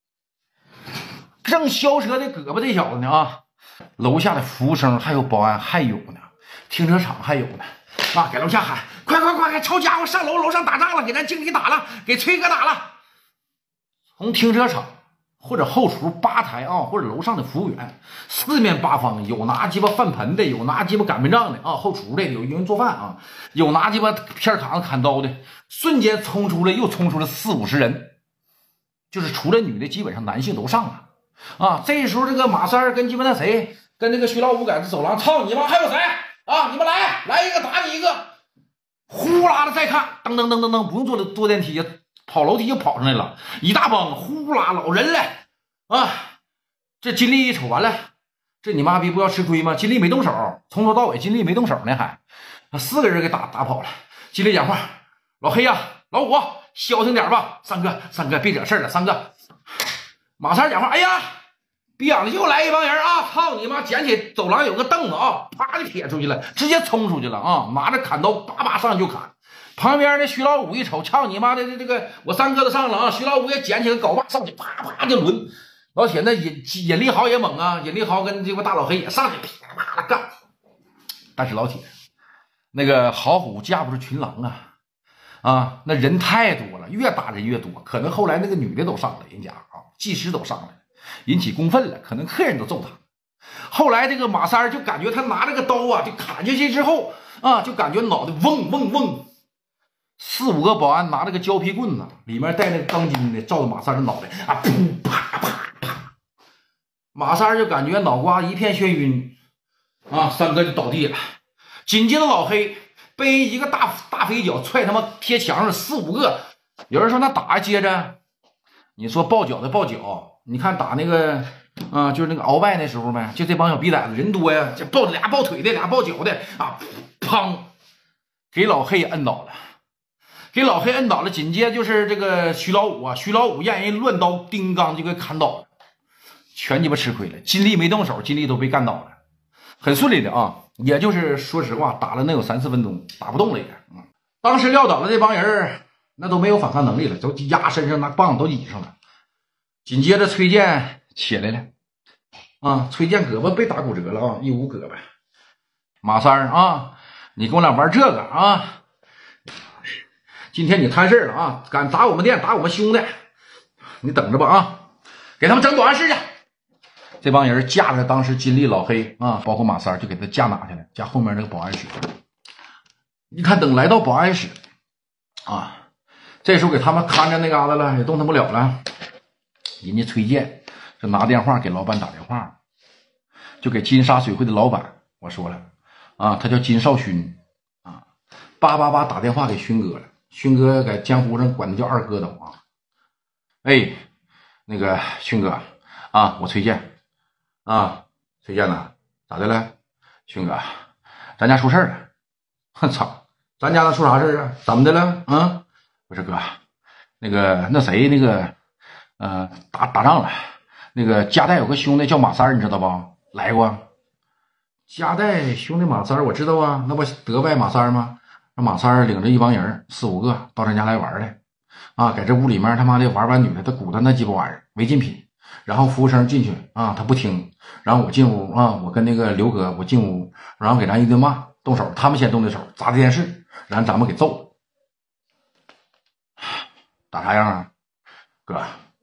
正削折的胳膊这小子呢啊，楼下的服务生还有保安还有呢，停车场还有呢啊，给楼下喊快快快快，抄家伙上楼，楼上打仗了，给咱经理打了，给崔哥打了。从停车场或者后厨吧台啊，或者楼上的服务员，四面八方有拿鸡巴饭盆的，有拿鸡巴擀面杖的啊，后厨的有人做饭啊，有拿鸡巴片砍砍刀的，瞬间冲出来又冲出了四五十人，就是除了女的，基本上男性都上了啊。这时候这个马三跟鸡巴那谁跟那个徐老五在这走廊，操你妈还有谁啊？你们来来一个打你一个，呼啦的再看，噔噔噔噔噔，不用坐坐电梯，跑楼梯就跑上来了，一大帮呼啦老人来啊！这金丽一瞅完了，这你妈逼不要吃亏吗？金丽没动手，从头到尾金丽没动手呢，还四个人给打打跑了。金丽讲话，老黑呀、啊，老五消停点吧，三哥三哥别惹事了，三哥。马三讲话，哎呀，逼养的又来一帮人啊！操你妈！捡起走廊有个凳子啊，啪就撇出去了，直接冲出去了啊！拿着砍刀叭叭上去就砍。旁边的徐老五一瞅，操你妈的这个我三哥都上了啊！徐老五也捡起个镐把上去，啪啪就抡。老铁那引引力豪也猛啊，引力豪跟这个大老黑也上去噼里啪啦干。但是老铁，那个好虎架不住群狼啊！啊，那人太多了，越打人越多，可能后来那个女的都上了，人家啊，技师都上来了，引起公愤了，可能客人都揍他。后来这个马三就感觉他拿这个刀啊，就砍下去之后啊，就感觉脑袋嗡嗡嗡。四五个保安拿着个胶皮棍子，里面带那个钢筋的，照着马三的脑袋啊，噗啪啪啪，马三就感觉脑瓜一片眩晕啊，三哥就倒地了。紧接着老黑被一个大大飞脚踹他妈贴墙上，四五个。有人说那打接着，你说抱脚的抱脚，你看打那个啊，就是那个鳌拜那时候呗，就这帮小逼崽子人多呀，这抱俩抱腿的，俩抱脚的啊，砰，给老黑摁倒了。给老黑摁倒了，紧接着就是这个徐老五啊，徐老五让人乱刀叮当就给砍倒了，全鸡巴吃亏了。金丽没动手，金丽都被干倒了，很顺利的啊，也就是说实话，打了能有三四分钟，打不动了也。嗯，当时撂倒了这帮人，那都没有反抗能力了，都压身上，那棒子都挤上了。紧接着崔健起来了，啊，崔健胳膊被打骨折了啊，一捂胳膊。马三啊，你跟我俩玩这个啊？今天你摊事了啊！敢打我们店，打我们兄弟，你等着吧啊！给他们整保安室去。这帮人架着当时金丽、老黑啊，包括马三，就给他架哪去了？架后面那个保安室。你看，等来到保安室啊，这时候给他们看着那嘎达了，也动弹不了了。人家崔健就拿电话给老板打电话，就给金沙水会的老板，我说了啊，他叫金少勋啊，叭叭叭打电话给勋哥了。勋哥在江湖上管他叫二哥都啊，哎，那个勋哥啊，我崔健啊，崔健呐，咋的了？勋哥，咱家出事了！我操，咱家能出啥事啊？怎么的了？啊，我说哥，那个那谁那个呃打打仗了，那个加代有个兄弟叫马三，你知道不？来过。加代兄弟马三我知道啊，那不德拜马三吗？让马三领着一帮人四五个到咱家来玩来啊，在这屋里面他妈的玩完女的，他鼓捣那鸡巴玩意儿违禁品，然后服务生进去啊，他不听，然后我进屋啊，我跟那个刘哥我进屋，然后给咱一顿骂，动手，他们先动的手，砸的电视，然后咱们给揍了。打啥样啊？哥，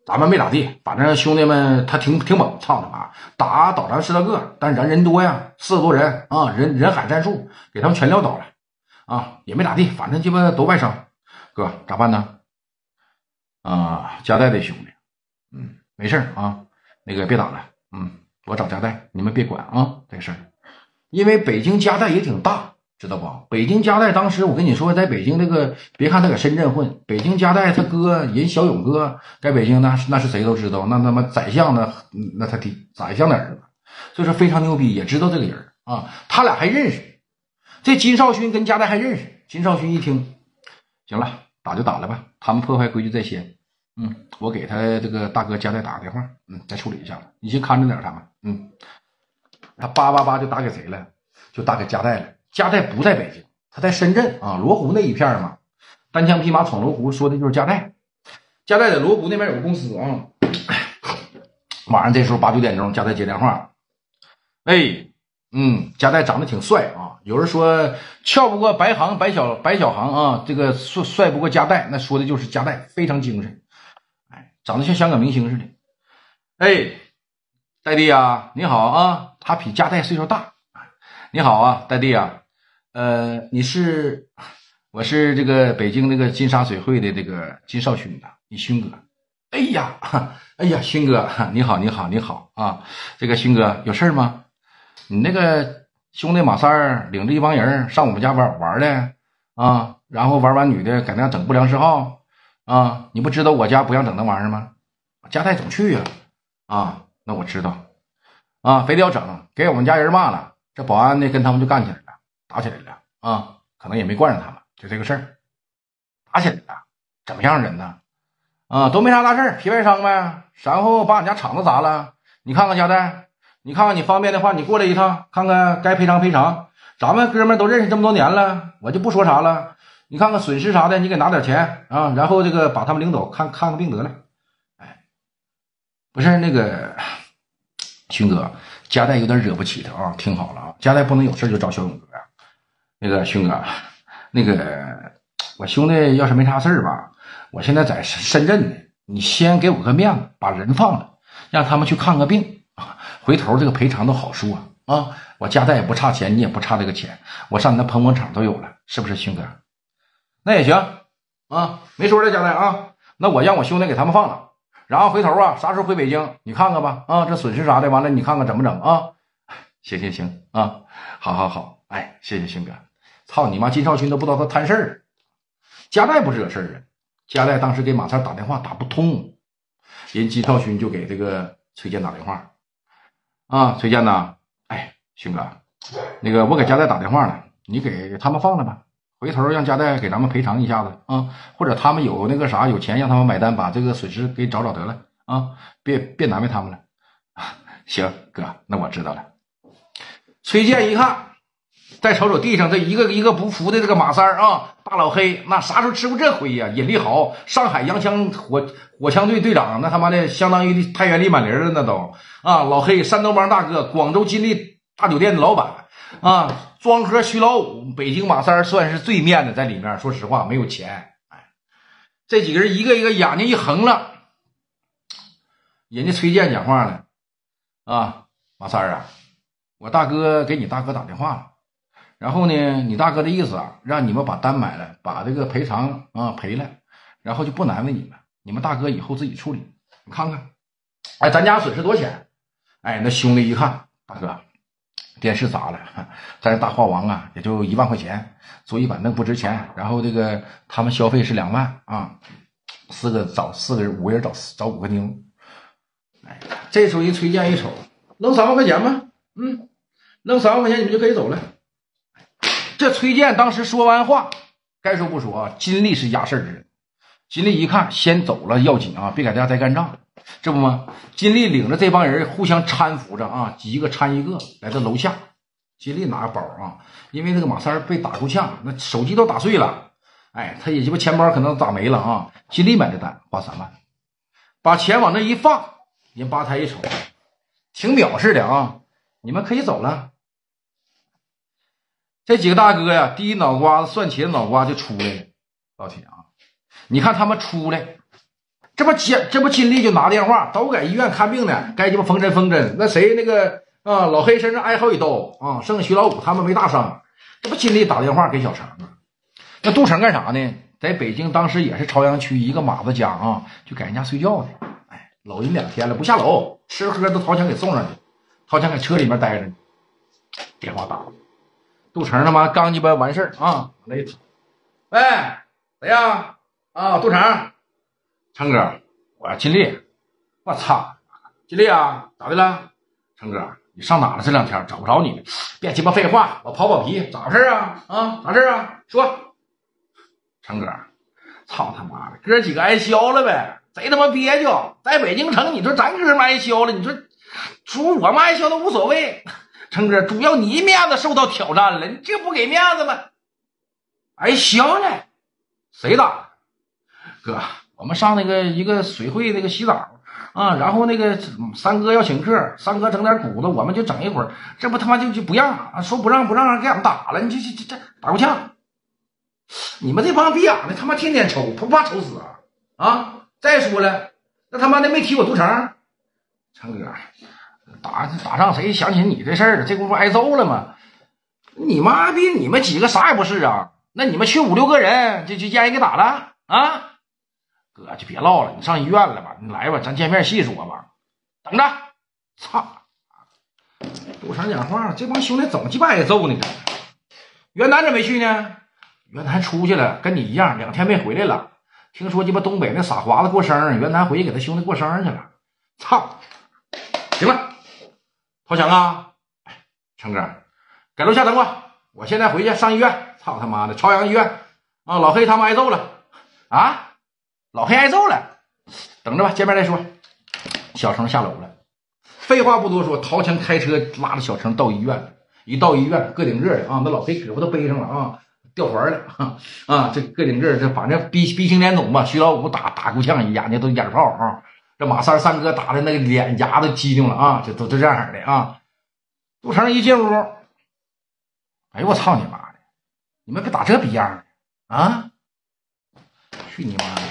咱们没咋地，反正兄弟们他挺挺猛，操他妈，打倒咱十来个，但是咱人多呀，四十多人啊，人人海战术，给他们全撂倒了啊，也没咋地，反正鸡巴都外伤。哥咋办呢？啊，加代的兄弟，嗯，没事啊，那个别打了，嗯，我找加代，你们别管啊这事儿，因为北京加代也挺大。知道不？北京加代当时我跟你说，在北京这个，别看他搁深圳混，北京加代他哥人小勇哥在北京那那是谁都知道，那他妈宰相的那他弟宰相的儿子，所以说非常牛逼，也知道这个人啊，他俩还认识。这金少勋跟加代还认识，金少勋一听，行了，打就打了吧，他们破坏规矩在先，嗯，我给他这个大哥加代打个电话，嗯，再处理一下吧，你先看着点他们，嗯，他叭叭叭就打给谁了？就打给加代了。加代不在北京，他在深圳啊，罗湖那一片嘛。单枪匹马闯罗湖，说的就是加代。加代在罗湖那边有个公司啊。晚上这时候八九点钟，加代接电话。哎，嗯，加代长得挺帅啊。有人说撬不过白航白小白小航啊，这个帅帅不过加代，那说的就是加代非常精神。哎，长得像香港明星似的。哎，代弟啊，你好啊，他比加代岁数大。你好啊，代弟啊。呃，你是，我是这个北京那个金沙水会的这个金少勋的，你勋哥。哎呀，哎呀，勋哥，你好，你好，你好啊！这个勋哥有事吗？你那个兄弟马三儿领着一帮人上我们家玩玩的啊，然后玩完女的搁那整不良嗜好啊，你不知道我家不让整那玩意儿吗？家代总去呀，啊，啊，那我知道啊，非得要整，给我们家人骂了，这保安呢跟他们就干起来了。打起来了啊，可能也没惯着他们，就这个事儿，打起来了，怎么样人呢？啊，都没啥大事儿，皮外伤呗，然后把俺家厂子砸了。你看看加代，你看看你方便的话，你过来一趟，看看该赔偿赔偿。咱们哥们都认识这么多年了，我就不说啥了。你看看损失啥的，你给拿点钱啊，然后这个把他们领走，看看个病得了。哎，不是那个勋哥，加代有点惹不起他啊，听好了啊，加代不能有事就找小勇哥。那个勋哥，那个我兄弟要是没啥事儿吧，我现在在深圳呢，你先给我个面子，把人放了，让他们去看个病啊，回头这个赔偿都好说啊。我家代也不差钱，你也不差这个钱，我上你那捧捧场都有了，是不是勋哥？那也行啊，没说的家代啊，那我让我兄弟给他们放了，然后回头啊，啥时候回北京你看看吧啊，这损失啥的，完了你看看怎么整啊？行行行啊，好好好，哎，谢谢勋哥。操你妈！金少勋都不知道他摊事儿，加代不是惹事儿啊。加代当时给马三打电话打不通，人金少勋就给这个崔健打电话啊，崔健呐，哎，勋哥，那个我给加代打电话了，你给他们放了吧，回头让加代给咱们赔偿一下子啊，或者他们有那个啥有钱让他们买单，把这个损失给找找得了啊，别别难为他们了。行哥，那我知道了。崔健一看。再瞅瞅地上这一个一个不服的这个马三儿啊，大老黑那啥时候吃过这亏呀？引力好，上海洋枪火火枪队队长，那他妈的相当于太原李满林了，那都啊，老黑山东帮大哥，广州金利大酒店的老板啊，庄河徐老五，北京马三儿算是最面的在里面。说实话，没有钱，哎，这几个人一个一个眼睛一横了，人家崔健讲话了啊，马三儿啊，我大哥给你大哥打电话了。然后呢，你大哥的意思啊，让你们把单买了，把这个赔偿啊赔了，然后就不难为你们，你们大哥以后自己处理。你看看，哎，咱家损失多少钱？哎，那兄弟一看，大哥，电视砸了，咱大话王啊，也就一万块钱，桌椅板凳不值钱，然后这个他们消费是两万啊，四个找四个人，五个人找找五个妞。哎，这时候一崔健一瞅，扔三万块钱吧，嗯，扔三万块钱你们就可以走了。这崔健当时说完话，该说不说啊，金利是压事儿的人。金利一看，先走了要紧啊，别在家再干仗，这不吗？金利领着这帮人互相搀扶着啊，一个搀一个来到楼下。金利拿个包啊，因为那个马三被打够呛，那手机都打碎了，哎，他也鸡巴钱包可能打没了啊。金利买的单花三万，把钱往那一放，人吧台一瞅，挺藐视的啊，你们可以走了。这几个大哥呀，第一脑瓜子算钱脑瓜就出来了，老铁啊，你看他们出来， 这不金这不金丽就拿电话，都搁医院看病呢，该鸡巴缝针缝针。那谁那个啊，老黑身上挨好几刀啊，剩下徐老五他们没大伤。这不金丽打电话给小程啊，那杜成干啥呢？在北京当时也是朝阳区一个马子家啊，就给人家睡觉呢。哎，搂人两天了，不下楼，吃喝都掏钱给送上去，掏钱搁车里面待着呢。电话打了，杜成他妈刚鸡巴完事儿啊，来一喂，谁呀？啊，杜成。成哥，我要金丽，我操，金丽啊，咋的了？成哥，你上哪了？这两天找不着你了，别鸡巴废话，我跑跑皮，咋回事啊？啊，啥事啊？说。成哥，操他妈的，哥几个挨削了呗，贼他妈憋屈，在北京城，你说咱哥们挨削了，你说除我们挨削都无所谓，成哥，主要你面子受到挑战了，你这不给面子吗？挨削了，谁打？哥。我们上那个一个水会那个洗澡啊，然后那个三哥要请客，三哥整点谷子，我们就整一会儿，这不他妈就就不让啊，说不让不让，给俺们打了，你这这这这打过呛，你们这帮逼养的他妈天天抽，不怕抽死啊？啊！再说了，那他妈的没提我杜成，成哥，打打仗谁想起你这事儿了？这功夫挨揍了吗？你妈逼，你们几个啥也不是啊？那你们去五六个人，就就让人给打了啊？哥就别唠了，你上医院了吧？你来吧，咱见面细说吧。等着，操！杜成讲话，这帮兄弟怎么鸡巴挨揍呢？袁南怎么没去呢？袁南出去了，跟你一样，两天没回来了。听说鸡巴东北那傻华子过生日，袁南回去给他兄弟过生日去了。操！行了，投降啊！成哥，给楼下等我，我现在回去上医院。操他妈的，朝阳医院啊！老黑他们挨揍了啊！老黑挨揍了，等着吧，见面再说。小程下楼了，废话不多说，掏枪开车拉着小程到医院。一到医院，个顶个的啊，那老黑胳膊都背上了啊，掉环了啊，这个顶个这反正鼻鼻青脸肿吧，徐老五打打够呛，眼睛都眼泡啊。这马三三哥打的那个脸牙都激灵了啊，这都都这样的啊。杜成一进屋，哎呦我操你妈的，你们别打这逼样啊！去你妈的！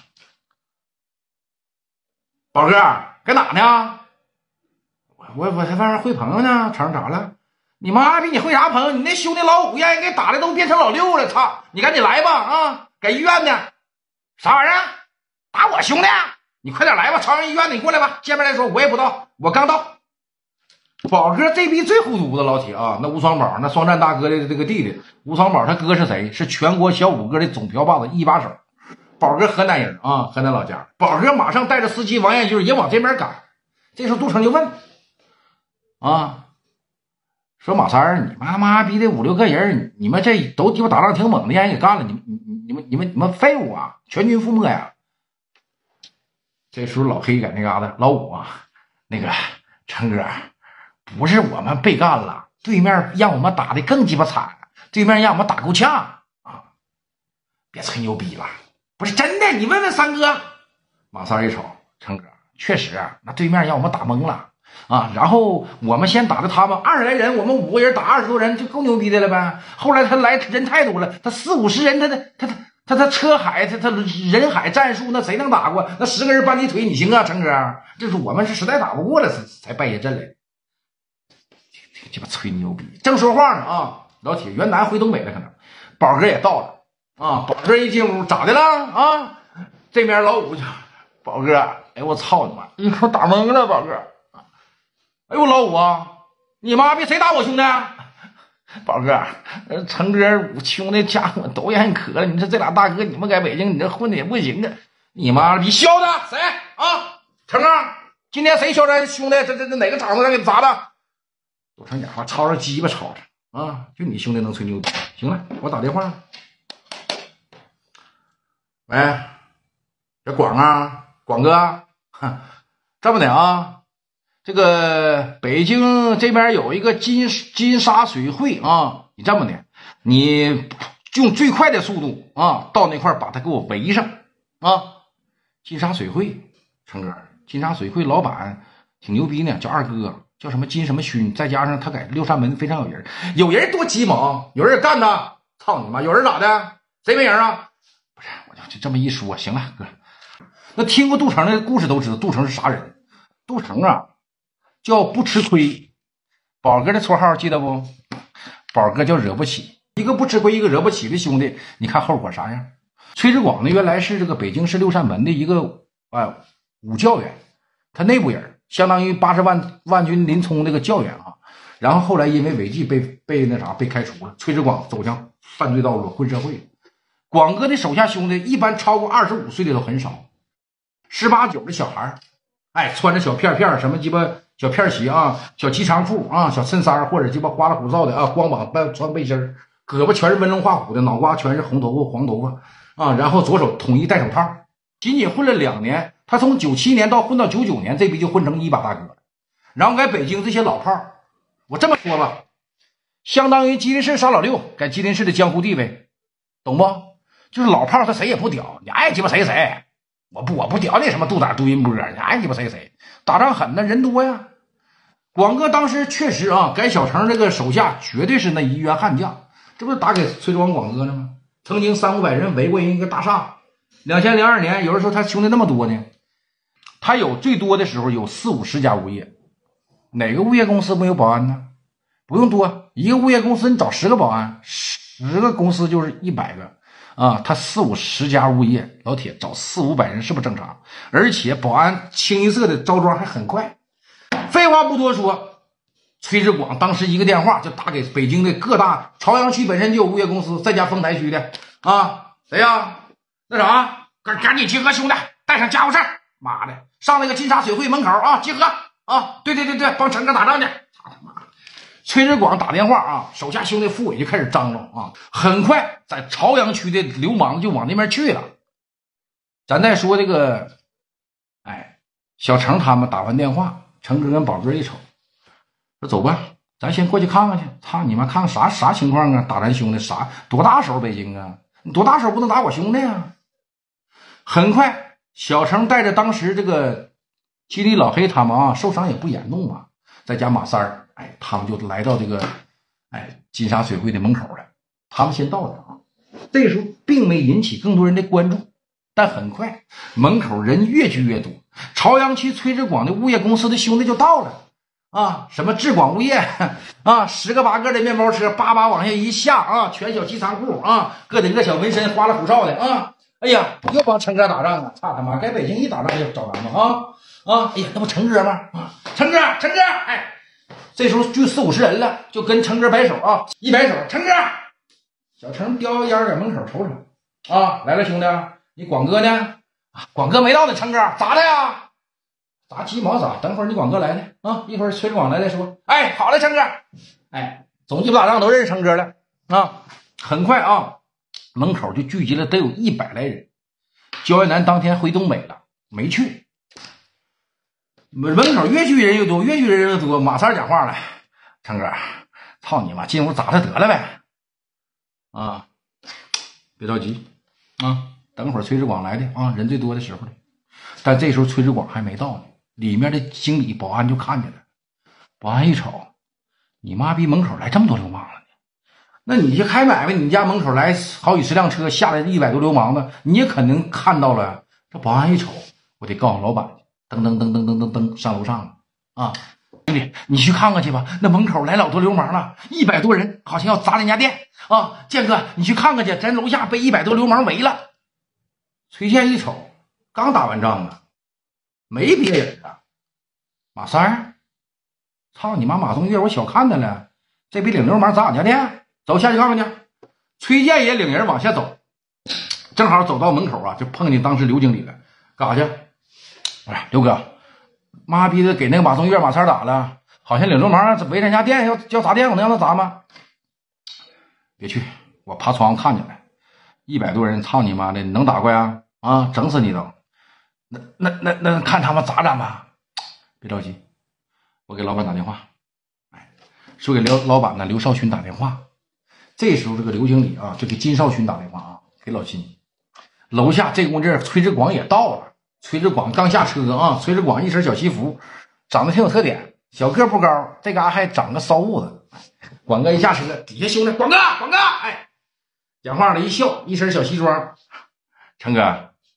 宝哥，搁哪呢？我我在外面会朋友呢。成咋了？你妈逼！你会啥朋友？你那兄弟老五让人给打的都变成老六了，操！你赶紧来吧啊！搁医院呢。啥玩意儿？打我兄弟？你快点来吧！朝阳医院的，你过来吧。见面再说。我也不到，我刚到。宝哥这逼最糊涂的老铁啊！那吴双宝，那双战大哥的这个弟弟吴双宝，他哥是谁？是全国小五哥的总瓢把子一把手。宝哥河南人啊，河南老家。宝哥马上带着司机王艳军也往这边赶。这时候杜成就问啊，说马三儿，你妈妈逼的五六个人，你们这都鸡巴打仗挺猛的，让人给干了，你们你你们你们你们废物啊，全军覆没呀！这时候老黑在那嘎达，老五啊，那个成哥，不是我们被干了，对面让我们打的更鸡巴惨，对面让我们打够呛啊！别吹牛逼了。不是真的，你问问三哥。马三一瞅，成哥，确实啊，那对面让我们打懵了啊。然后我们先打的他们二十来人，我们五个人打二十多人，就够牛逼的了呗。后来他来人太多了，他四五十人，他他他他他车海，他他人海战术，那谁能打过？那十个人搬你腿，你行啊，成哥？这是我们是实在打不过了，才才败下阵来。鸡巴吹牛逼，正说话呢啊，老铁，袁南回东北了，可能宝哥也到了。啊，宝哥一进屋，咋的了啊？这边老五就，宝哥，哎我操你妈！你说打懵了，宝哥。哎呦老五啊，你妈逼谁打我兄弟？宝哥，成哥兄弟家伙都让人磕了。你说这俩大哥，你们在北京，你这混的也不行啊！你妈逼削的谁啊？成哥，今天谁削咱兄弟？这这这哪个场子让给砸的？我成讲话吵着鸡巴吵着啊！就你兄弟能吹牛逼？行了，我打电话了。喂，这广啊，广哥，这么的啊，这个北京这边有一个金金沙水会啊，你这么的，你用最快的速度啊，到那块把它给我围上啊。金沙水会，成哥，金沙水会老板挺牛逼呢，叫二哥，叫什么金什么勋，再加上他在六扇门非常有人，有人多鸡毛，有人干的，操你妈，有人咋的？谁没人啊？不是，我就这么一说，行了，哥， 那听过杜成的故事都知道，杜成是啥人？杜成啊，叫不吃亏。宝哥的绰号记得不？宝哥叫惹不起。一个不吃亏，一个惹不起的兄弟，你看后果啥样？崔志广呢，原来是这个北京市六扇门的一个啊武教员，他内部人，相当于八十万万军林冲那个教员啊。然后后来因为违纪被被那啥被开除了。崔志广走向犯罪道路，混社会。广哥的手下兄弟一般超过二十五岁的都很少，十八九的小孩，哎，穿着小片片什么鸡巴小片鞋啊，小鸡长裤啊，小衬衫或者鸡巴花里胡哨的啊，光膀子穿背心，胳膊全是纹龙画虎的，脑瓜全是红头发黄头发啊，然后左手统一戴手套。仅仅混了两年，他从九七年到混到九九年，这逼就混成一把大哥了。然后在北京这些老炮，我这么说吧，相当于吉林市沙老六在吉林市的江湖地位，懂不？就是老炮他谁也不屌，你爱鸡巴谁谁，我不我不屌那什么杜胆杜音波，你爱鸡巴谁谁，打仗狠的人多呀。广哥当时确实啊，改小城这个手下绝对是那一员悍将，这不是打给崔志广广哥了吗？曾经三五百人围过一个大厦，两千零二年，有人说他兄弟那么多呢，他有最多的时候有四五十家物业，哪个物业公司没有保安呢？不用多，一个物业公司你找十个保安，十个公司就是一百个啊，他四五十家物业，老铁找四五百人是不是正常？而且保安清一色的招装还很快。废话不多说，崔志广当时一个电话就打给北京的各大，朝阳区本身就有物业公司，再加丰台区的啊，谁呀？那啥，赶赶紧集合，兄弟，带上家伙事儿，妈的，上那个金沙水会门口啊，集合啊！对对对对，帮陈哥打仗去。操他妈！崔志广打电话啊，手下兄弟副委就开始张罗啊，很快在朝阳区的流氓就往那边去了。咱再说这个，哎，小程他们打完电话，程哥跟宝哥一瞅，说走吧，咱先过去看看去。操你妈，看看啥啥情况啊？打咱兄弟啥多大手？北京啊，你多大手不能打我兄弟啊？很快，小程带着当时这个吉利老黑他们啊，受伤也不严重吧，再加马三儿，哎，他们就来到这个哎金沙水会的门口了。他们先到的啊，这个时候并没引起更多人的关注，但很快门口人越聚越多，朝阳区崔志广的物业公司的兄弟就到了啊，什么志广物业啊，十个八个的面包车，叭叭往下一下啊，全小鸡长裤啊，个顶个小纹身，花里胡哨的啊。哎呀，又帮陈哥打仗啊！操他妈，该北京一打仗就找咱们啊啊！哎呀，那不陈哥吗？啊，陈哥，陈哥，哎，这时候就四五十人了，就跟陈哥摆手啊，一摆手，陈哥，小陈叼烟在门口瞅瞅啊，来了兄弟，你广哥呢？啊，广哥没到呢，陈哥咋的呀？咋鸡毛咋？等会儿你广哥来呢啊，一会儿崔志广来再说。哎，好了，陈哥，哎，总鸡巴打仗都认识陈哥了啊，很快啊。门口就聚集了得有一百来人。焦彦南当天回东北了，没去。门口越聚人越多，越聚人越多。马三讲话了：“成哥，操你妈，进屋砸他得了呗！啊，别着急啊，等会儿崔志广来的啊，人最多的时候了。但这时候崔志广还没到呢，里面的经理保安就看见了。保安一瞅，你妈逼门口来这么多流氓了。”那你去开买卖，你家门口来好几十辆车，下来一百多流氓的，你也肯定看到了。这保安一瞅，我得告诉老板，噔噔噔噔噔噔噔上楼上了啊！兄弟，你去看看去吧，那门口来老多流氓了，一百多人，好像要砸人家店啊！建哥，你去看看去，咱楼下被一百多流氓围了。崔健一瞅，刚打完仗啊，没别人啊，马三儿，操你妈，马东月，我小看他了，这比领流氓砸俺家店。走下去看看去。崔健也领人往下走，正好走到门口啊，就碰见当时刘经理了。干啥去？哎，刘哥，妈逼的给那个马松月马三打了，好像领流氓围人家店，要要砸店，我能让他砸吗？别去，我爬窗户看见了，一百多人，操你妈的，你能打过呀？啊，整死你都！那那那那看他们砸咱吧。别着急，我给老板打电话。哎，说给刘老板呢，刘少勋打电话。这时候这个刘经理啊，就给金少勋打电话啊，给老金。楼下这功夫，崔志广也到了。崔志广刚下车啊，崔志广一身小西服，长得挺有特点，小个不高，这嘎还长个骚痦子。广哥一下车，底下兄弟，广哥，广哥，哎，讲话了一笑，一身小西装。成哥，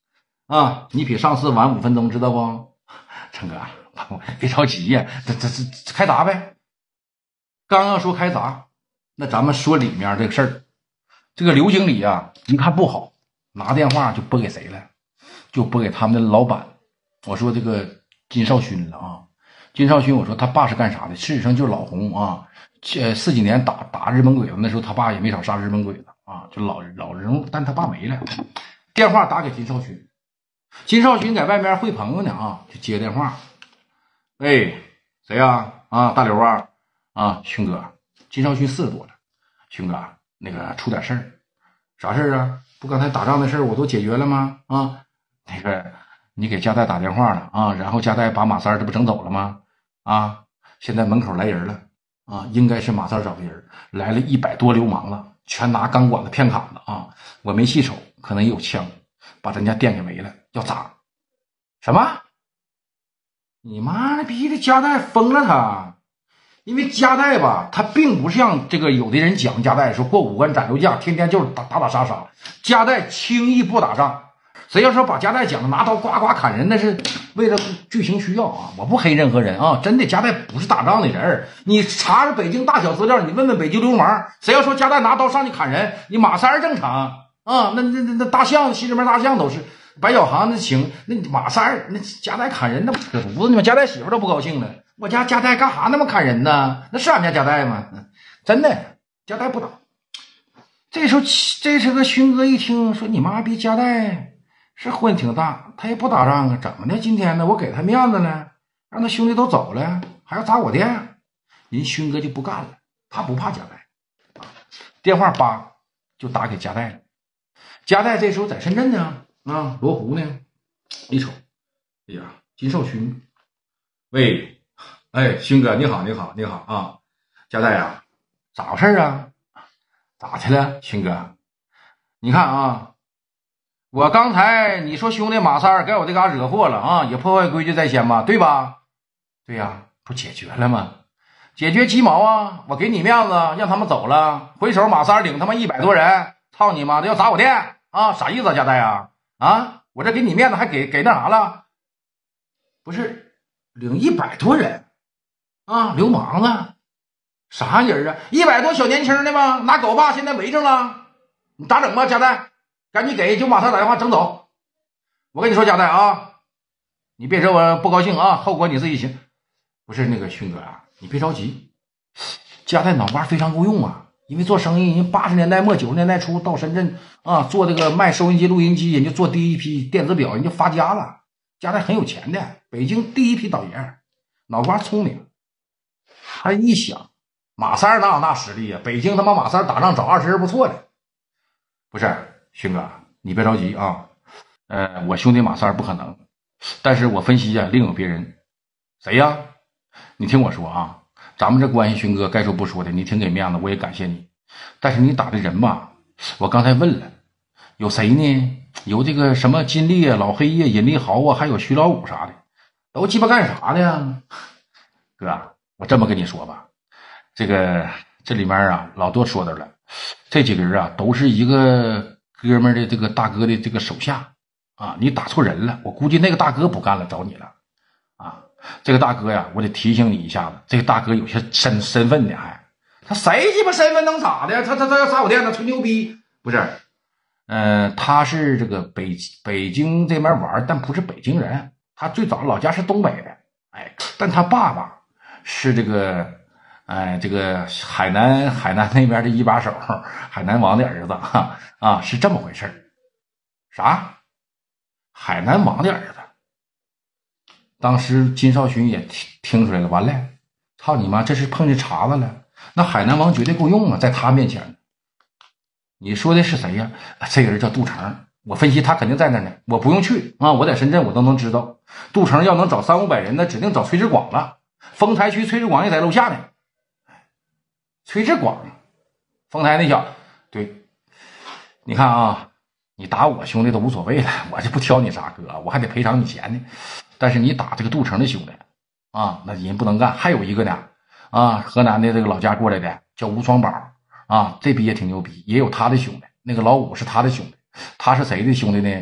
啊，你比上次晚五分钟，知道不？陈哥，别着急呀，这这这开闸呗。刚要说开闸，那咱们说里面这个事儿。这个刘经理啊，一看不好，拿电话就拨给谁了？就拨给他们的老板。我说这个金少勋了啊，金少勋，我说他爸是干啥的？事实上就是老红啊，呃，四几年打打日本鬼子，那时候他爸也没少杀日本鬼子啊，就老老人物，但他爸没了。电话打给金少勋，金少勋在外面会朋友呢啊，就接电话。喂，谁呀？啊，大刘啊，啊，勋哥，金少勋四十多了，勋哥，那个出点事儿，啥事儿啊？不刚才打仗的事儿我都解决了吗？啊，那个你给加代打电话了啊，然后加代把马三这不整走了吗？啊，现在门口来人了啊，应该是马三找的人，来了一百多流氓了，全拿钢管子片砍子啊，我没细瞅，可能也有枪，把咱家店给围了，要砸。什么？你妈的逼的加代疯了他！因为加代吧，他并不像这个有的人讲加代说过五关斩六将，天天就是打打打杀杀。加代轻易不打仗，谁要说把加代讲的拿刀呱呱砍人，那是为了剧情需要啊！我不黑任何人啊，真的加代不是打仗的人。你查着北京大小资料，你问问北京流氓，谁要说加代拿刀上去砍人，你马三正常啊，那那那那大象西直门大象都是。白小航那行，那马三那加代砍人那不扯犊子，你们加代媳妇都不高兴了。我家加代干啥那么砍人呢？那是俺家加代吗？真的，加代不打。这时候，这时候勋哥一听说你妈逼加代是混挺大，他也不打仗啊，怎么的？今天呢，我给他面子了，让他兄弟都走了，还要砸我店，人勋哥就不干了，他不怕加代。电话叭就打给加代了。加代这时候在深圳呢。啊，罗湖呢？一瞅，哎呀，金少勋，喂，哎，勋哥，你好，你好，你好啊，加代呀，咋回事啊？咋去了，勋哥？你看啊，我刚才你说兄弟马三给我这嘎惹祸了啊，也破坏规矩在先吧，对吧？对呀，不解决了吗？解决鸡毛啊！我给你面子，让他们走了，回手马三领他妈一百多人，操你妈的，要砸我店啊？啥意思啊，加代啊？啊！我这给你面子，还给给那啥了？不是领一百多人啊，流氓啊，啥人啊？一百多小年轻的吗？拿镐把现在围着了，你咋整吧？加代，赶紧给，就马上打电话整走。我跟你说，加代啊，你别惹我不高兴啊，后果你自己行。不是那个勋哥啊，你别着急，加代脑瓜非常够用啊。因为做生意，人八十年代末九十年代初到深圳啊，做这个卖收音机、录音机，人就做第一批电子表，人就发家了。家代很有钱的，北京第一批导员，脑瓜聪明。他一想，马三哪有那实力呀？北京他妈马三打仗找二十人不错的。不是，勋哥，你别着急啊。呃，我兄弟马三不可能，但是我分析呀，另有别人。谁呀？你听我说啊。咱们这关系，勋哥该说不说的，你挺给面子，我也感谢你。但是你打的人吧，我刚才问了，有谁呢？有这个什么金立啊、老黑呀、尹立豪啊，还有徐老五啥的，都鸡巴干啥的呀？哥，我这么跟你说吧，这个这里面啊，老多说的了，这几个人啊，都是一个哥们的这个大哥的这个手下啊。你打错人了，我估计那个大哥不干了，找你了啊。这个大哥呀，我得提醒你一下子，这个大哥有些身身份的，还他谁鸡巴身份能咋的？他他他要砸我店，他吹牛逼不是？呃，他是这个北北京这边玩，但不是北京人，他最早老家是东北的，哎，但他爸爸是这个，哎，这个海南海南那边的一把手，海南王的儿子哈啊，是这么回事啥？海南王的儿子。当时金少勋也听听出来了，完了，操你妈，这是碰见茬子了。那海南王绝对够用啊，在他面前。你说的是谁呀？这个人叫杜成，我分析他肯定在那呢，我不用去啊，我在深圳我都能知道。杜成要能找三五百人，那指定找崔志广了。丰台区崔志广也在楼下呢。崔志广，丰台那小子，对，你看啊，你打我兄弟都无所谓了，我就不挑你啥哥，我还得赔偿你钱呢。但是你打这个杜成的兄弟啊，那人不能干。还有一个呢啊，河南的这个老家过来的叫吴双宝啊，这逼也挺牛逼，也有他的兄弟，那个老五是他的兄弟。他是谁的兄弟呢？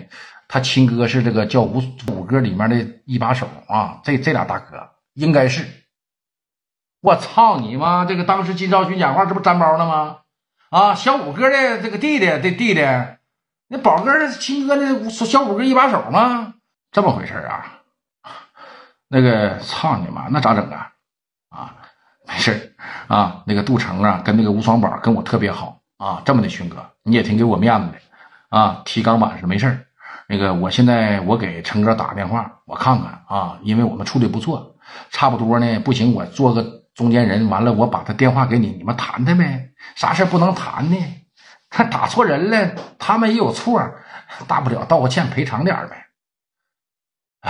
他亲哥是这个叫五五哥里面的一把手啊，这这俩大哥应该是。我操你妈！这个当时金少勋讲话，这不粘包呢吗？啊，小五哥的这个弟弟的弟弟，那宝哥的亲哥那小五哥一把手吗？这么回事啊？那个操你妈，那咋整啊？啊，没事啊。那个杜成啊，跟那个吴双宝跟我特别好啊，这么的勋哥，你也挺给我面子的啊。提钢板是没事那个我现在我给成哥打个电话，我看看啊，因为我们处的不错，差不多呢，不行我做个中间人，完了我把他电话给你，你们谈谈呗，啥事不能谈呢？他打错人了，他们也有错，大不了道个歉赔偿点呗。唉，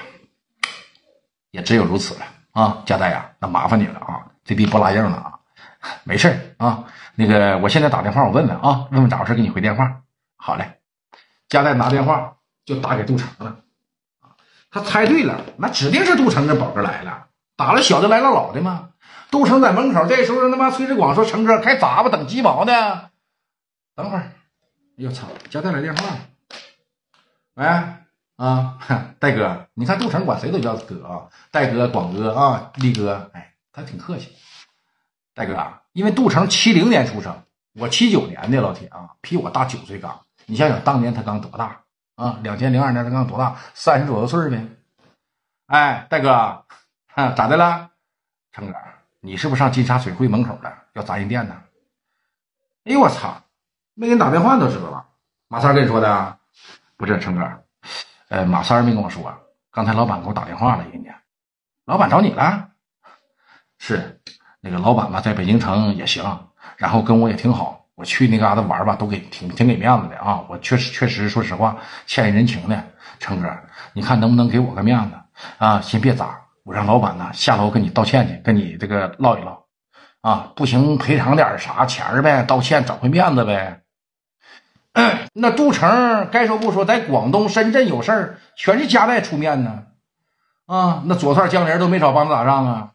也只有如此了啊，家代呀，那麻烦你了啊，这地不拉硬了啊，没事啊，那个我现在打电话我问问啊，问问咋回事给你回电话。好嘞，家代拿电话就打给杜成了，他猜对了，那指定是杜成跟宝哥来了。打了小的来了老的吗？杜成在门口，这时候他妈崔志广说：“成哥开闸吧，等鸡毛呢。”等会儿，哎呦操！家代来电话了。喂啊，戴哥，你看杜成管谁都叫哥啊，戴哥、广哥啊、力哥，哎，他挺客气。戴哥啊，因为杜成七零年出生，我七九年的老铁啊，比我大九岁刚。你想想当年他刚多大啊？两千零二年他刚多大？三十多岁呗。哎，戴哥。啊，咋的了？成哥，你是不是上金沙水汇门口了？要杂银店呢？哎呦我操，没给你打电话你都知道了？马三跟你说的？不是，成哥，呃，马三没跟我说，刚才老板给我打电话了，人家老板找你了？是，那个老板吧，在北京城也行，然后跟我也挺好，我去那嘎达玩吧，都给挺挺给面子的啊，我确实确实说实话欠人情的。成哥，你看能不能给我个面子啊？先别砸。我让老板呢下楼跟你道歉去，跟你这个唠一唠，啊，不行赔偿点啥钱呗，道歉找回面子呗。嗯、那杜成该说不说，在广东、深圳有事儿，全是家代出面呢。啊，那左帅江人都没少帮他打仗啊，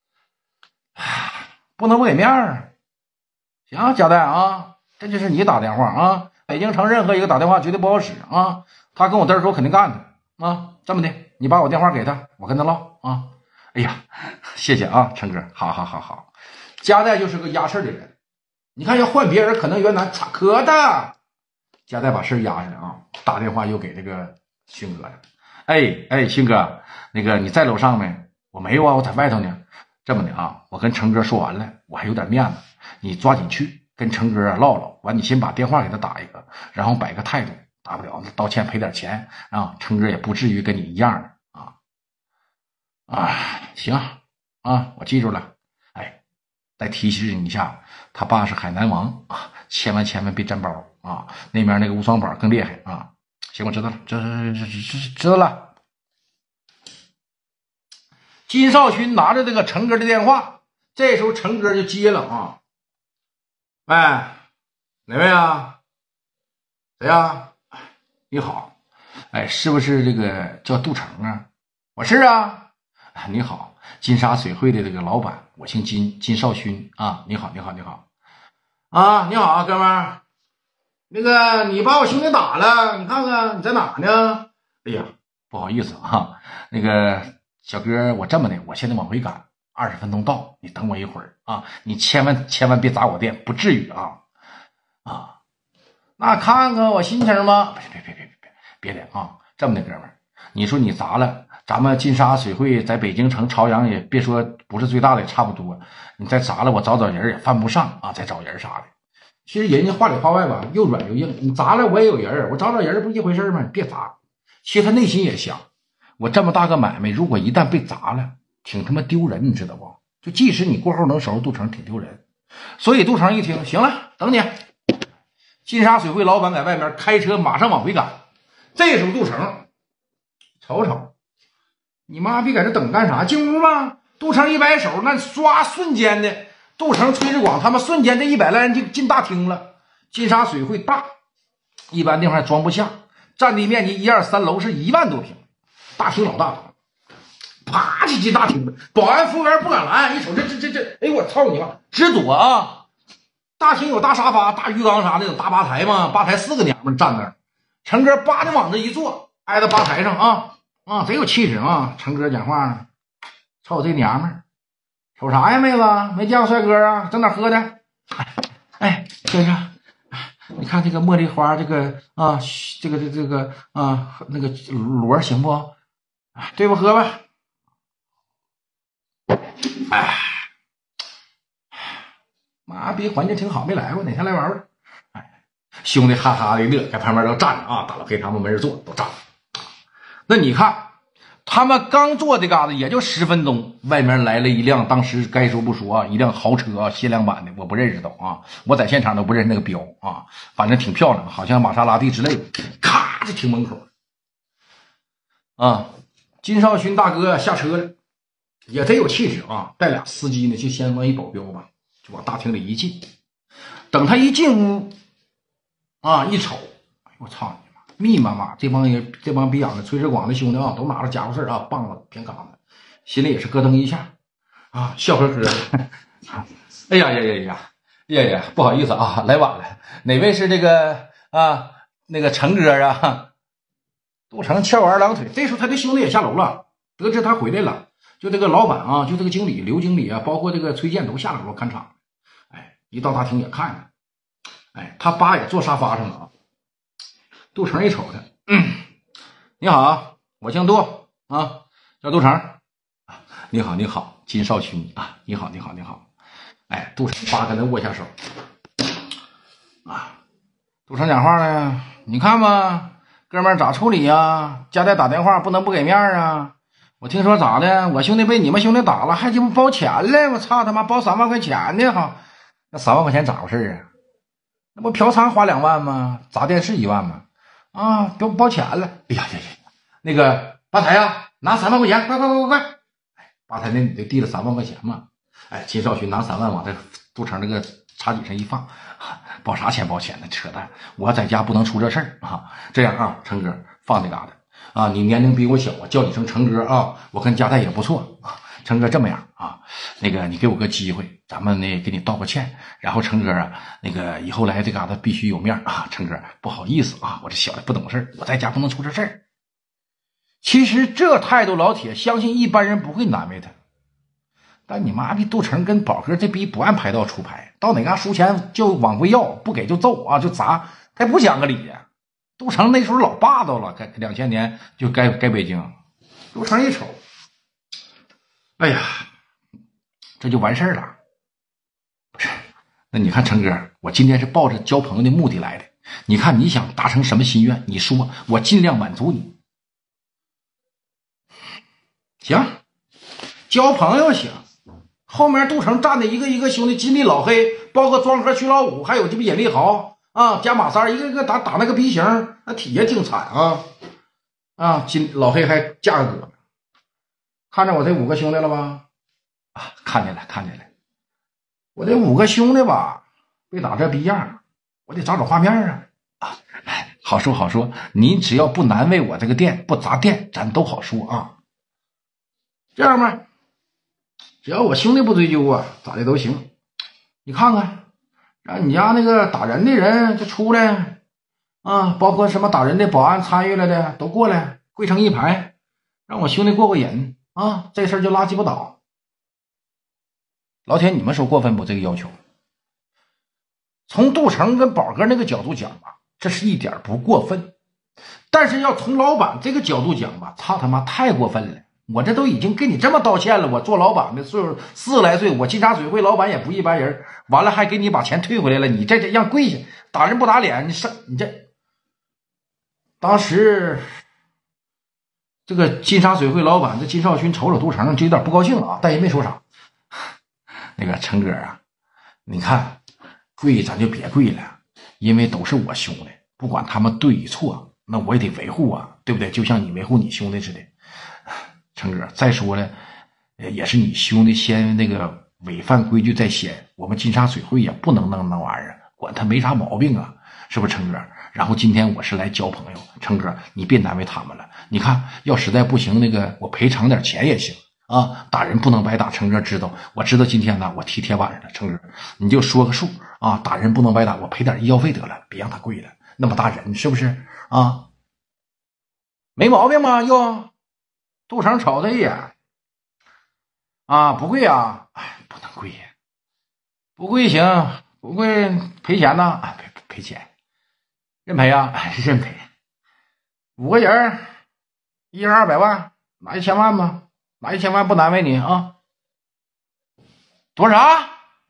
不能不给面儿。行，家代啊，这就是你打电话啊，北京城任何一个打电话绝对不好使啊。他跟我嘚儿说肯定干的啊，这么的，你把我电话给他，我跟他唠啊。哎呀，谢谢啊，成哥，好好好好。家代就是个压事儿的人，你看要换别人可能原来差可的。家代把事儿压下来啊，打电话又给这个勋哥了。哎哎，勋哥，那个你在楼上没？我没有啊，我在外头呢。这么的啊，我跟成哥说完了，我还有点面子，你抓紧去跟成哥唠唠。完，你先把电话给他打一个，然后摆个态度，大不了道歉赔点钱啊，成哥也不至于跟你一样的啊。啊，行啊，我记住了。哎，再提示你一下，他爸是海南王啊，千万千万别沾包啊！那边那个吴双宝更厉害啊！行，我知道了，知知知知道了。金少勋拿着这个成哥的电话，这时候成哥就接了啊。哎，哪位啊？谁呀？你好，哎，是不是这个叫杜成啊？我是啊。你好，金沙水汇的这个老板，我姓金，金少勋啊。你好，你好，你好啊，你好啊，哥们儿。那个你把我兄弟打了，你看看你在哪呢？哎呀，不好意思啊，那个小哥，我这么的，我现在往回赶，二十分钟到，你等我一会儿啊，你千万千万别砸我店，不至于啊啊。那看看我心情吗？别别别别别别别的啊，这么的哥们儿，你说你砸了。咱们金沙水汇在北京城朝阳也别说不是最大的，也差不多。你再砸了，我找找人也犯不上啊，再找人啥的。其实人家话里话外吧，又软又硬。你砸了我也有人，我找找人不一回事吗？你别砸。其实他内心也想，我这么大个买卖，如果一旦被砸了，挺他妈丢人，你知道不？就即使你过后能收拾杜成，挺丢人。所以杜成一听，行了，等你。金沙水汇老板在外面开车，马上往回赶。这时候杜成瞅瞅。你妈逼在这等干啥？进屋吗？杜成一摆手，那唰瞬间的，杜成崔志广他们瞬间这一百来人就进大厅了。金沙水汇大，一般地方还装不下，占地面积一二三楼是一万多平，大厅老大，啪就进大厅，保安服务员不敢拦，一瞅这这这这，哎我操你妈，直躲啊！大厅有大沙发、大鱼缸啥那种大吧台嘛，吧台四个娘们站那儿， 陈哥叭的往这一坐，挨到吧台上啊啊，贼有气质啊！陈哥讲话呢，瞅这娘们儿，瞅啥呀，妹子？没见过帅哥啊？整点喝的。哎，哎先生，你看这个茉莉花，这个啊，这个这这个啊，那个螺行不？对不？喝吧。哎，妈逼，环境挺好，没来过，哪天来玩玩？哎，兄弟哈哈的一乐，在旁边都站着啊，打了黑他们没人坐，都站着。那你看，他们刚坐这嘎达也就十分钟，外面来了一辆，当时该说不说啊，一辆豪车啊，限量版的，我不认识都啊，我在现场都不认识那个标啊，反正挺漂亮，好像玛莎拉蒂之类的，咔就停门口啊。金少勋大哥下车了，也贼有气质啊，带俩司机呢，就先往一保镖吧，就往大厅里一进。等他一进屋啊，一瞅，哎我操你妈，密麻麻，这帮人这帮逼养的崔世广的兄弟啊，都拿着家伙事啊，棒子偏杆子，心里也是咯噔一下啊，笑呵呵。哎呀呀呀呀呀呀，不好意思啊，来晚了。哪位是这个啊？那个陈哥啊？杜成翘二郎腿，这时候他的兄弟也下楼了，得知他回来了，就这个老板啊，就这个经理刘经理啊，包括这个崔健都下楼看场。哎，一到大厅也看着，哎，他爸也坐沙发上了啊。杜成一瞅他，嗯，你好，我姓杜啊，叫杜成。你好，你好，金少勋啊，你好，你好，你好。哎，杜成爸跟他握下手啊。杜成讲话呢，你看吧。哥们儿咋处理呀？家代打电话不能不给面啊！我听说咋的？我兄弟被你们兄弟打了，还鸡巴包钱了！我操他妈，包三万块钱呢！哈，那三万块钱咋回事啊？那不嫖娼花两万吗？砸电视一万吗？啊，都包钱了！哎呀呀呀！那个吧台呀，拿三万块钱，快快快快快！哎，吧台那女的递了三万块钱嘛。哎，金少勋拿三万往这杜成那个茶几上一放。包啥钱包钱呢？扯淡！我在家不能出这事儿啊！这样啊，成哥放那嘎达啊，你年龄比我小，我叫你声成哥啊，我跟家代也不错啊。成哥这么样啊，那个你给我个机会，咱们呢给你道个歉，然后成哥啊，那个以后来这嘎达必须有面啊。成哥不好意思啊，我这小子不懂事，我在家不能出这事儿。其实这态度，老铁相信一般人不会难为他。但你妈逼杜成跟宝哥这逼不按牌道出牌，到哪嘎输钱就往回要，不给就揍啊，就砸，他不讲个理呀。杜成那时候老霸道了，该两千年就该该北京。杜成一瞅，哎呀，这就完事儿了。不是，那你看成哥，我今天是抱着交朋友的目的来的，你看你想达成什么心愿，你说，我尽量满足你。行，交朋友行。后面杜成站的一个一个兄弟，金力老黑，包括庄河、徐老五，还有这不野力豪啊，加马三，一个一个打打那个逼型，那体也挺惨啊啊！金老黑还架个胳膊，看着我这五个兄弟了吧？啊，看见了，看见了。我这五个兄弟吧，被打这逼样，我得找找画面啊啊！好说好说，你只要不难为我这个店，不砸店，咱都好说啊。这样吧。只要我兄弟不追究啊，咋的都行。你看看，让你家那个打人的人就出来啊，包括什么打人的保安参与了的都过来，跪成一排，让我兄弟过过瘾啊，这事儿就拉鸡巴倒。老铁，你们说过分不？这个要求，从杜成跟宝哥那个角度讲吧，这是一点不过分，但是要从老板这个角度讲吧，操他妈太过分了。我这都已经给你这么道歉了，我做老板的岁数四十来岁，我金沙水会老板也不一般人，完了还给你把钱退回来了，你这这样跪下，打人不打脸，你上你这，当时这个金沙水会老板这金少勋瞅瞅杜成就有点不高兴啊，但也没说啥。那个陈哥啊，你看跪咱就别跪了，因为都是我兄弟，不管他们对与错，那我也得维护啊，对不对？就像你维护你兄弟似的。成哥，再说了，也是你兄弟先那个违反规矩在先，我们金沙水会呀不能弄那玩意儿，管他没啥毛病啊，是不是成哥？然后今天我是来交朋友，成哥你别难为他们了，你看要实在不行，那个我赔偿点钱也行啊，打人不能白打，成哥知道，我知道今天呢我踢铁板上了，成哥你就说个数啊，打人不能白打，我赔点医药费得了，别让他跪了，那么大人是不是啊，没毛病吗？又杜成瞅他一眼，啊，不贵啊，哎，不能贵呀，不贵行，不贵赔钱呐，啊，赔赔钱，认赔啊，哎，认赔，五个人，一人二百万，拿一千万吧，拿一千万不难为你啊。多少？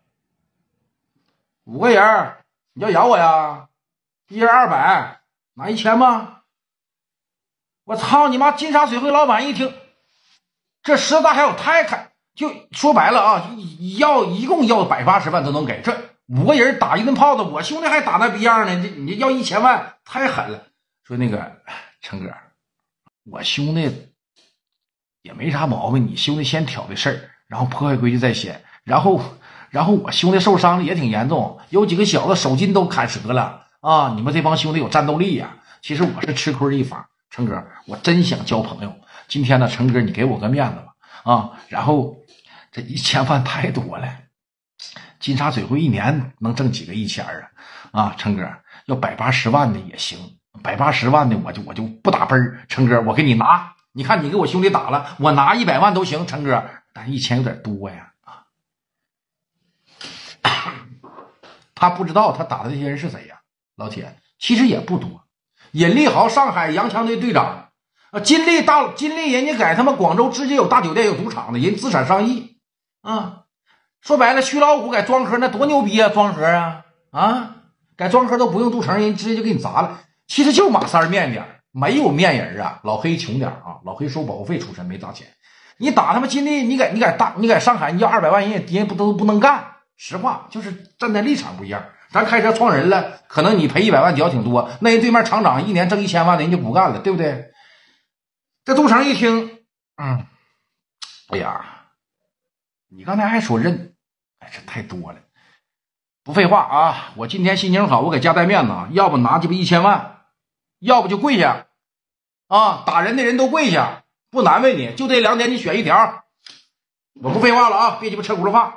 五个人，你要咬我呀？一人二百，拿一千吗？我操你妈！金沙水会老板一听，这十大还有太开，就说白了啊，要一共要百八十万都能给，这五个人打一顿炮子，我兄弟还打那逼样呢，你你要一千万太狠了。说那个陈哥，我兄弟也没啥毛病，你兄弟先挑的事儿，然后破坏规矩在先，然后然后我兄弟受伤了也挺严重，有几个小子手筋都砍折了啊！你们这帮兄弟有战斗力呀、啊。其实我是吃亏一方，陈哥，我真想交朋友。今天呢，陈哥你给我个面子吧啊！然后这一千万太多了，金沙水会一年能挣几个一千啊？啊，陈哥要百八十万的也行，百八十万的我就我就不打奔儿。陈哥，我给你拿，你看你给我兄弟打了，我拿一百万都行，陈哥，但一千有点多呀啊！他不知道他打的这些人是谁呀，老铁，其实也不多。尹立豪，上海洋枪队队长，啊，金立大金立人家在他们广州直接有大酒店有赌场的，人资产上亿啊。说白了，徐老虎在庄河那多牛逼啊！庄河啊啊，在庄河都不用镀层，人直接就给你砸了。其实就马三面点，没有面人啊。老黑穷点啊，老黑收保护费出身，没砸钱。你打他们金立，你在你在大你在上海，你要二百万，人也人不都不能干。实话就是站在立场不一样，咱开车撞人了，可能你赔一百万缴挺多，那人对面厂长一年挣一千万的人就不干了，对不对？这杜成一听，嗯，哎呀，你刚才还说认，哎，这太多了，不废话啊！我今天心情好，我给家带面子啊，要不拿鸡巴一千万，要不就跪下啊！打人的人都跪下，不难为你，就这两点你选一条。我不废话了啊，别鸡巴扯轱辘话。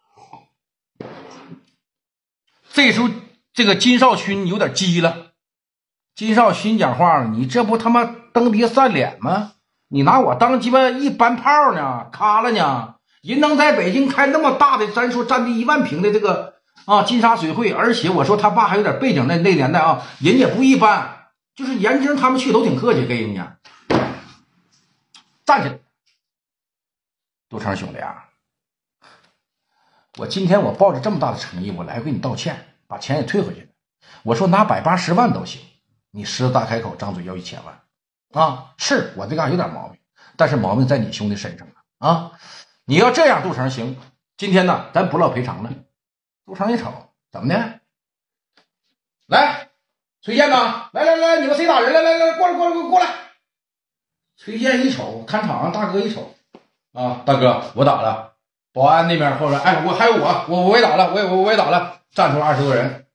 这时候，这个金少勋有点急了。金少勋讲话了：“你这不他妈蹬鼻散脸吗？你拿我当鸡巴一般炮呢？卡了呢？人能在北京开那么大的，咱说占地一万平的这个啊金沙水会，而且我说他爸还有点背景，那那年代啊，人也不一般，就是严征他们去都挺客气，给人家站起来。杜成兄弟啊！”我今天我抱着这么大的诚意，我来给你道歉，把钱也退回去了。我说拿百八十万都行，你狮子大开口，张嘴要一千万啊！是我这嘎有点毛病，但是毛病在你兄弟身上了啊！你要这样，杜成行，今天呢，咱不唠赔偿了。杜成一瞅，怎么的？来，崔健呐，来来来，你们谁打人？来来来，过来过来过来！崔健一瞅，看场上大哥一瞅，啊，大哥，我打了。保安那边后边，哎，我还有我，我我也打了，我也我我也打了，站出了二十多人，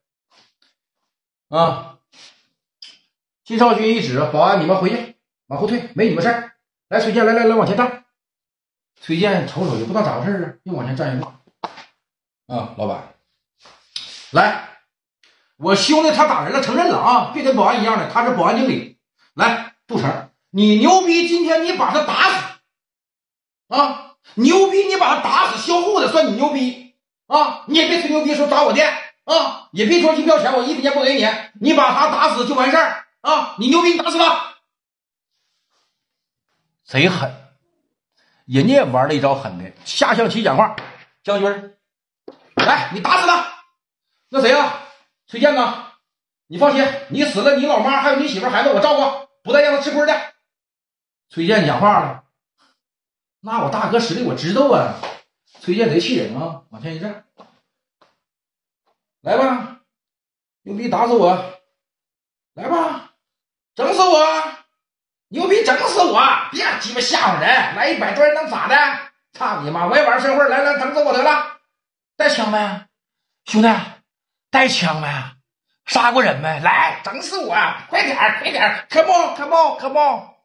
啊！金少军一指，保安你们回去，往后退，没你们事儿。来，崔健，来来来，往前站。崔健瞅瞅，也不知道咋回事啊，又往前站一步。啊，老板，来，我兄弟他打人了，承认了啊，别跟保安一样的，他是保安经理。来，杜成，你牛逼，今天你把他打死，啊！牛逼！你把他打死销户的算你牛逼啊！你也别吹牛逼说砸我店啊！也别说机票钱我一分钱不给你，你把他打死就完事儿啊！你牛逼，你打死他！贼狠，人家也玩了一招狠的。下象棋讲话，将军，来，你打死他！那谁啊？崔健呢？你放心，你死了，你老妈还有你媳妇孩子我照顾，不带让他吃亏的。崔健讲话了。那我大哥实力我知道啊，崔健贼气人啊！往前一站，来吧，牛逼打死我，来吧，整死我，牛逼整死我，别鸡巴吓唬人，来一百多人能咋的？操你妈！我也玩社会，来来整死我得了，带枪没？兄弟，带枪没？杀过人没？来整死我，快点快点 ，come on come on come on！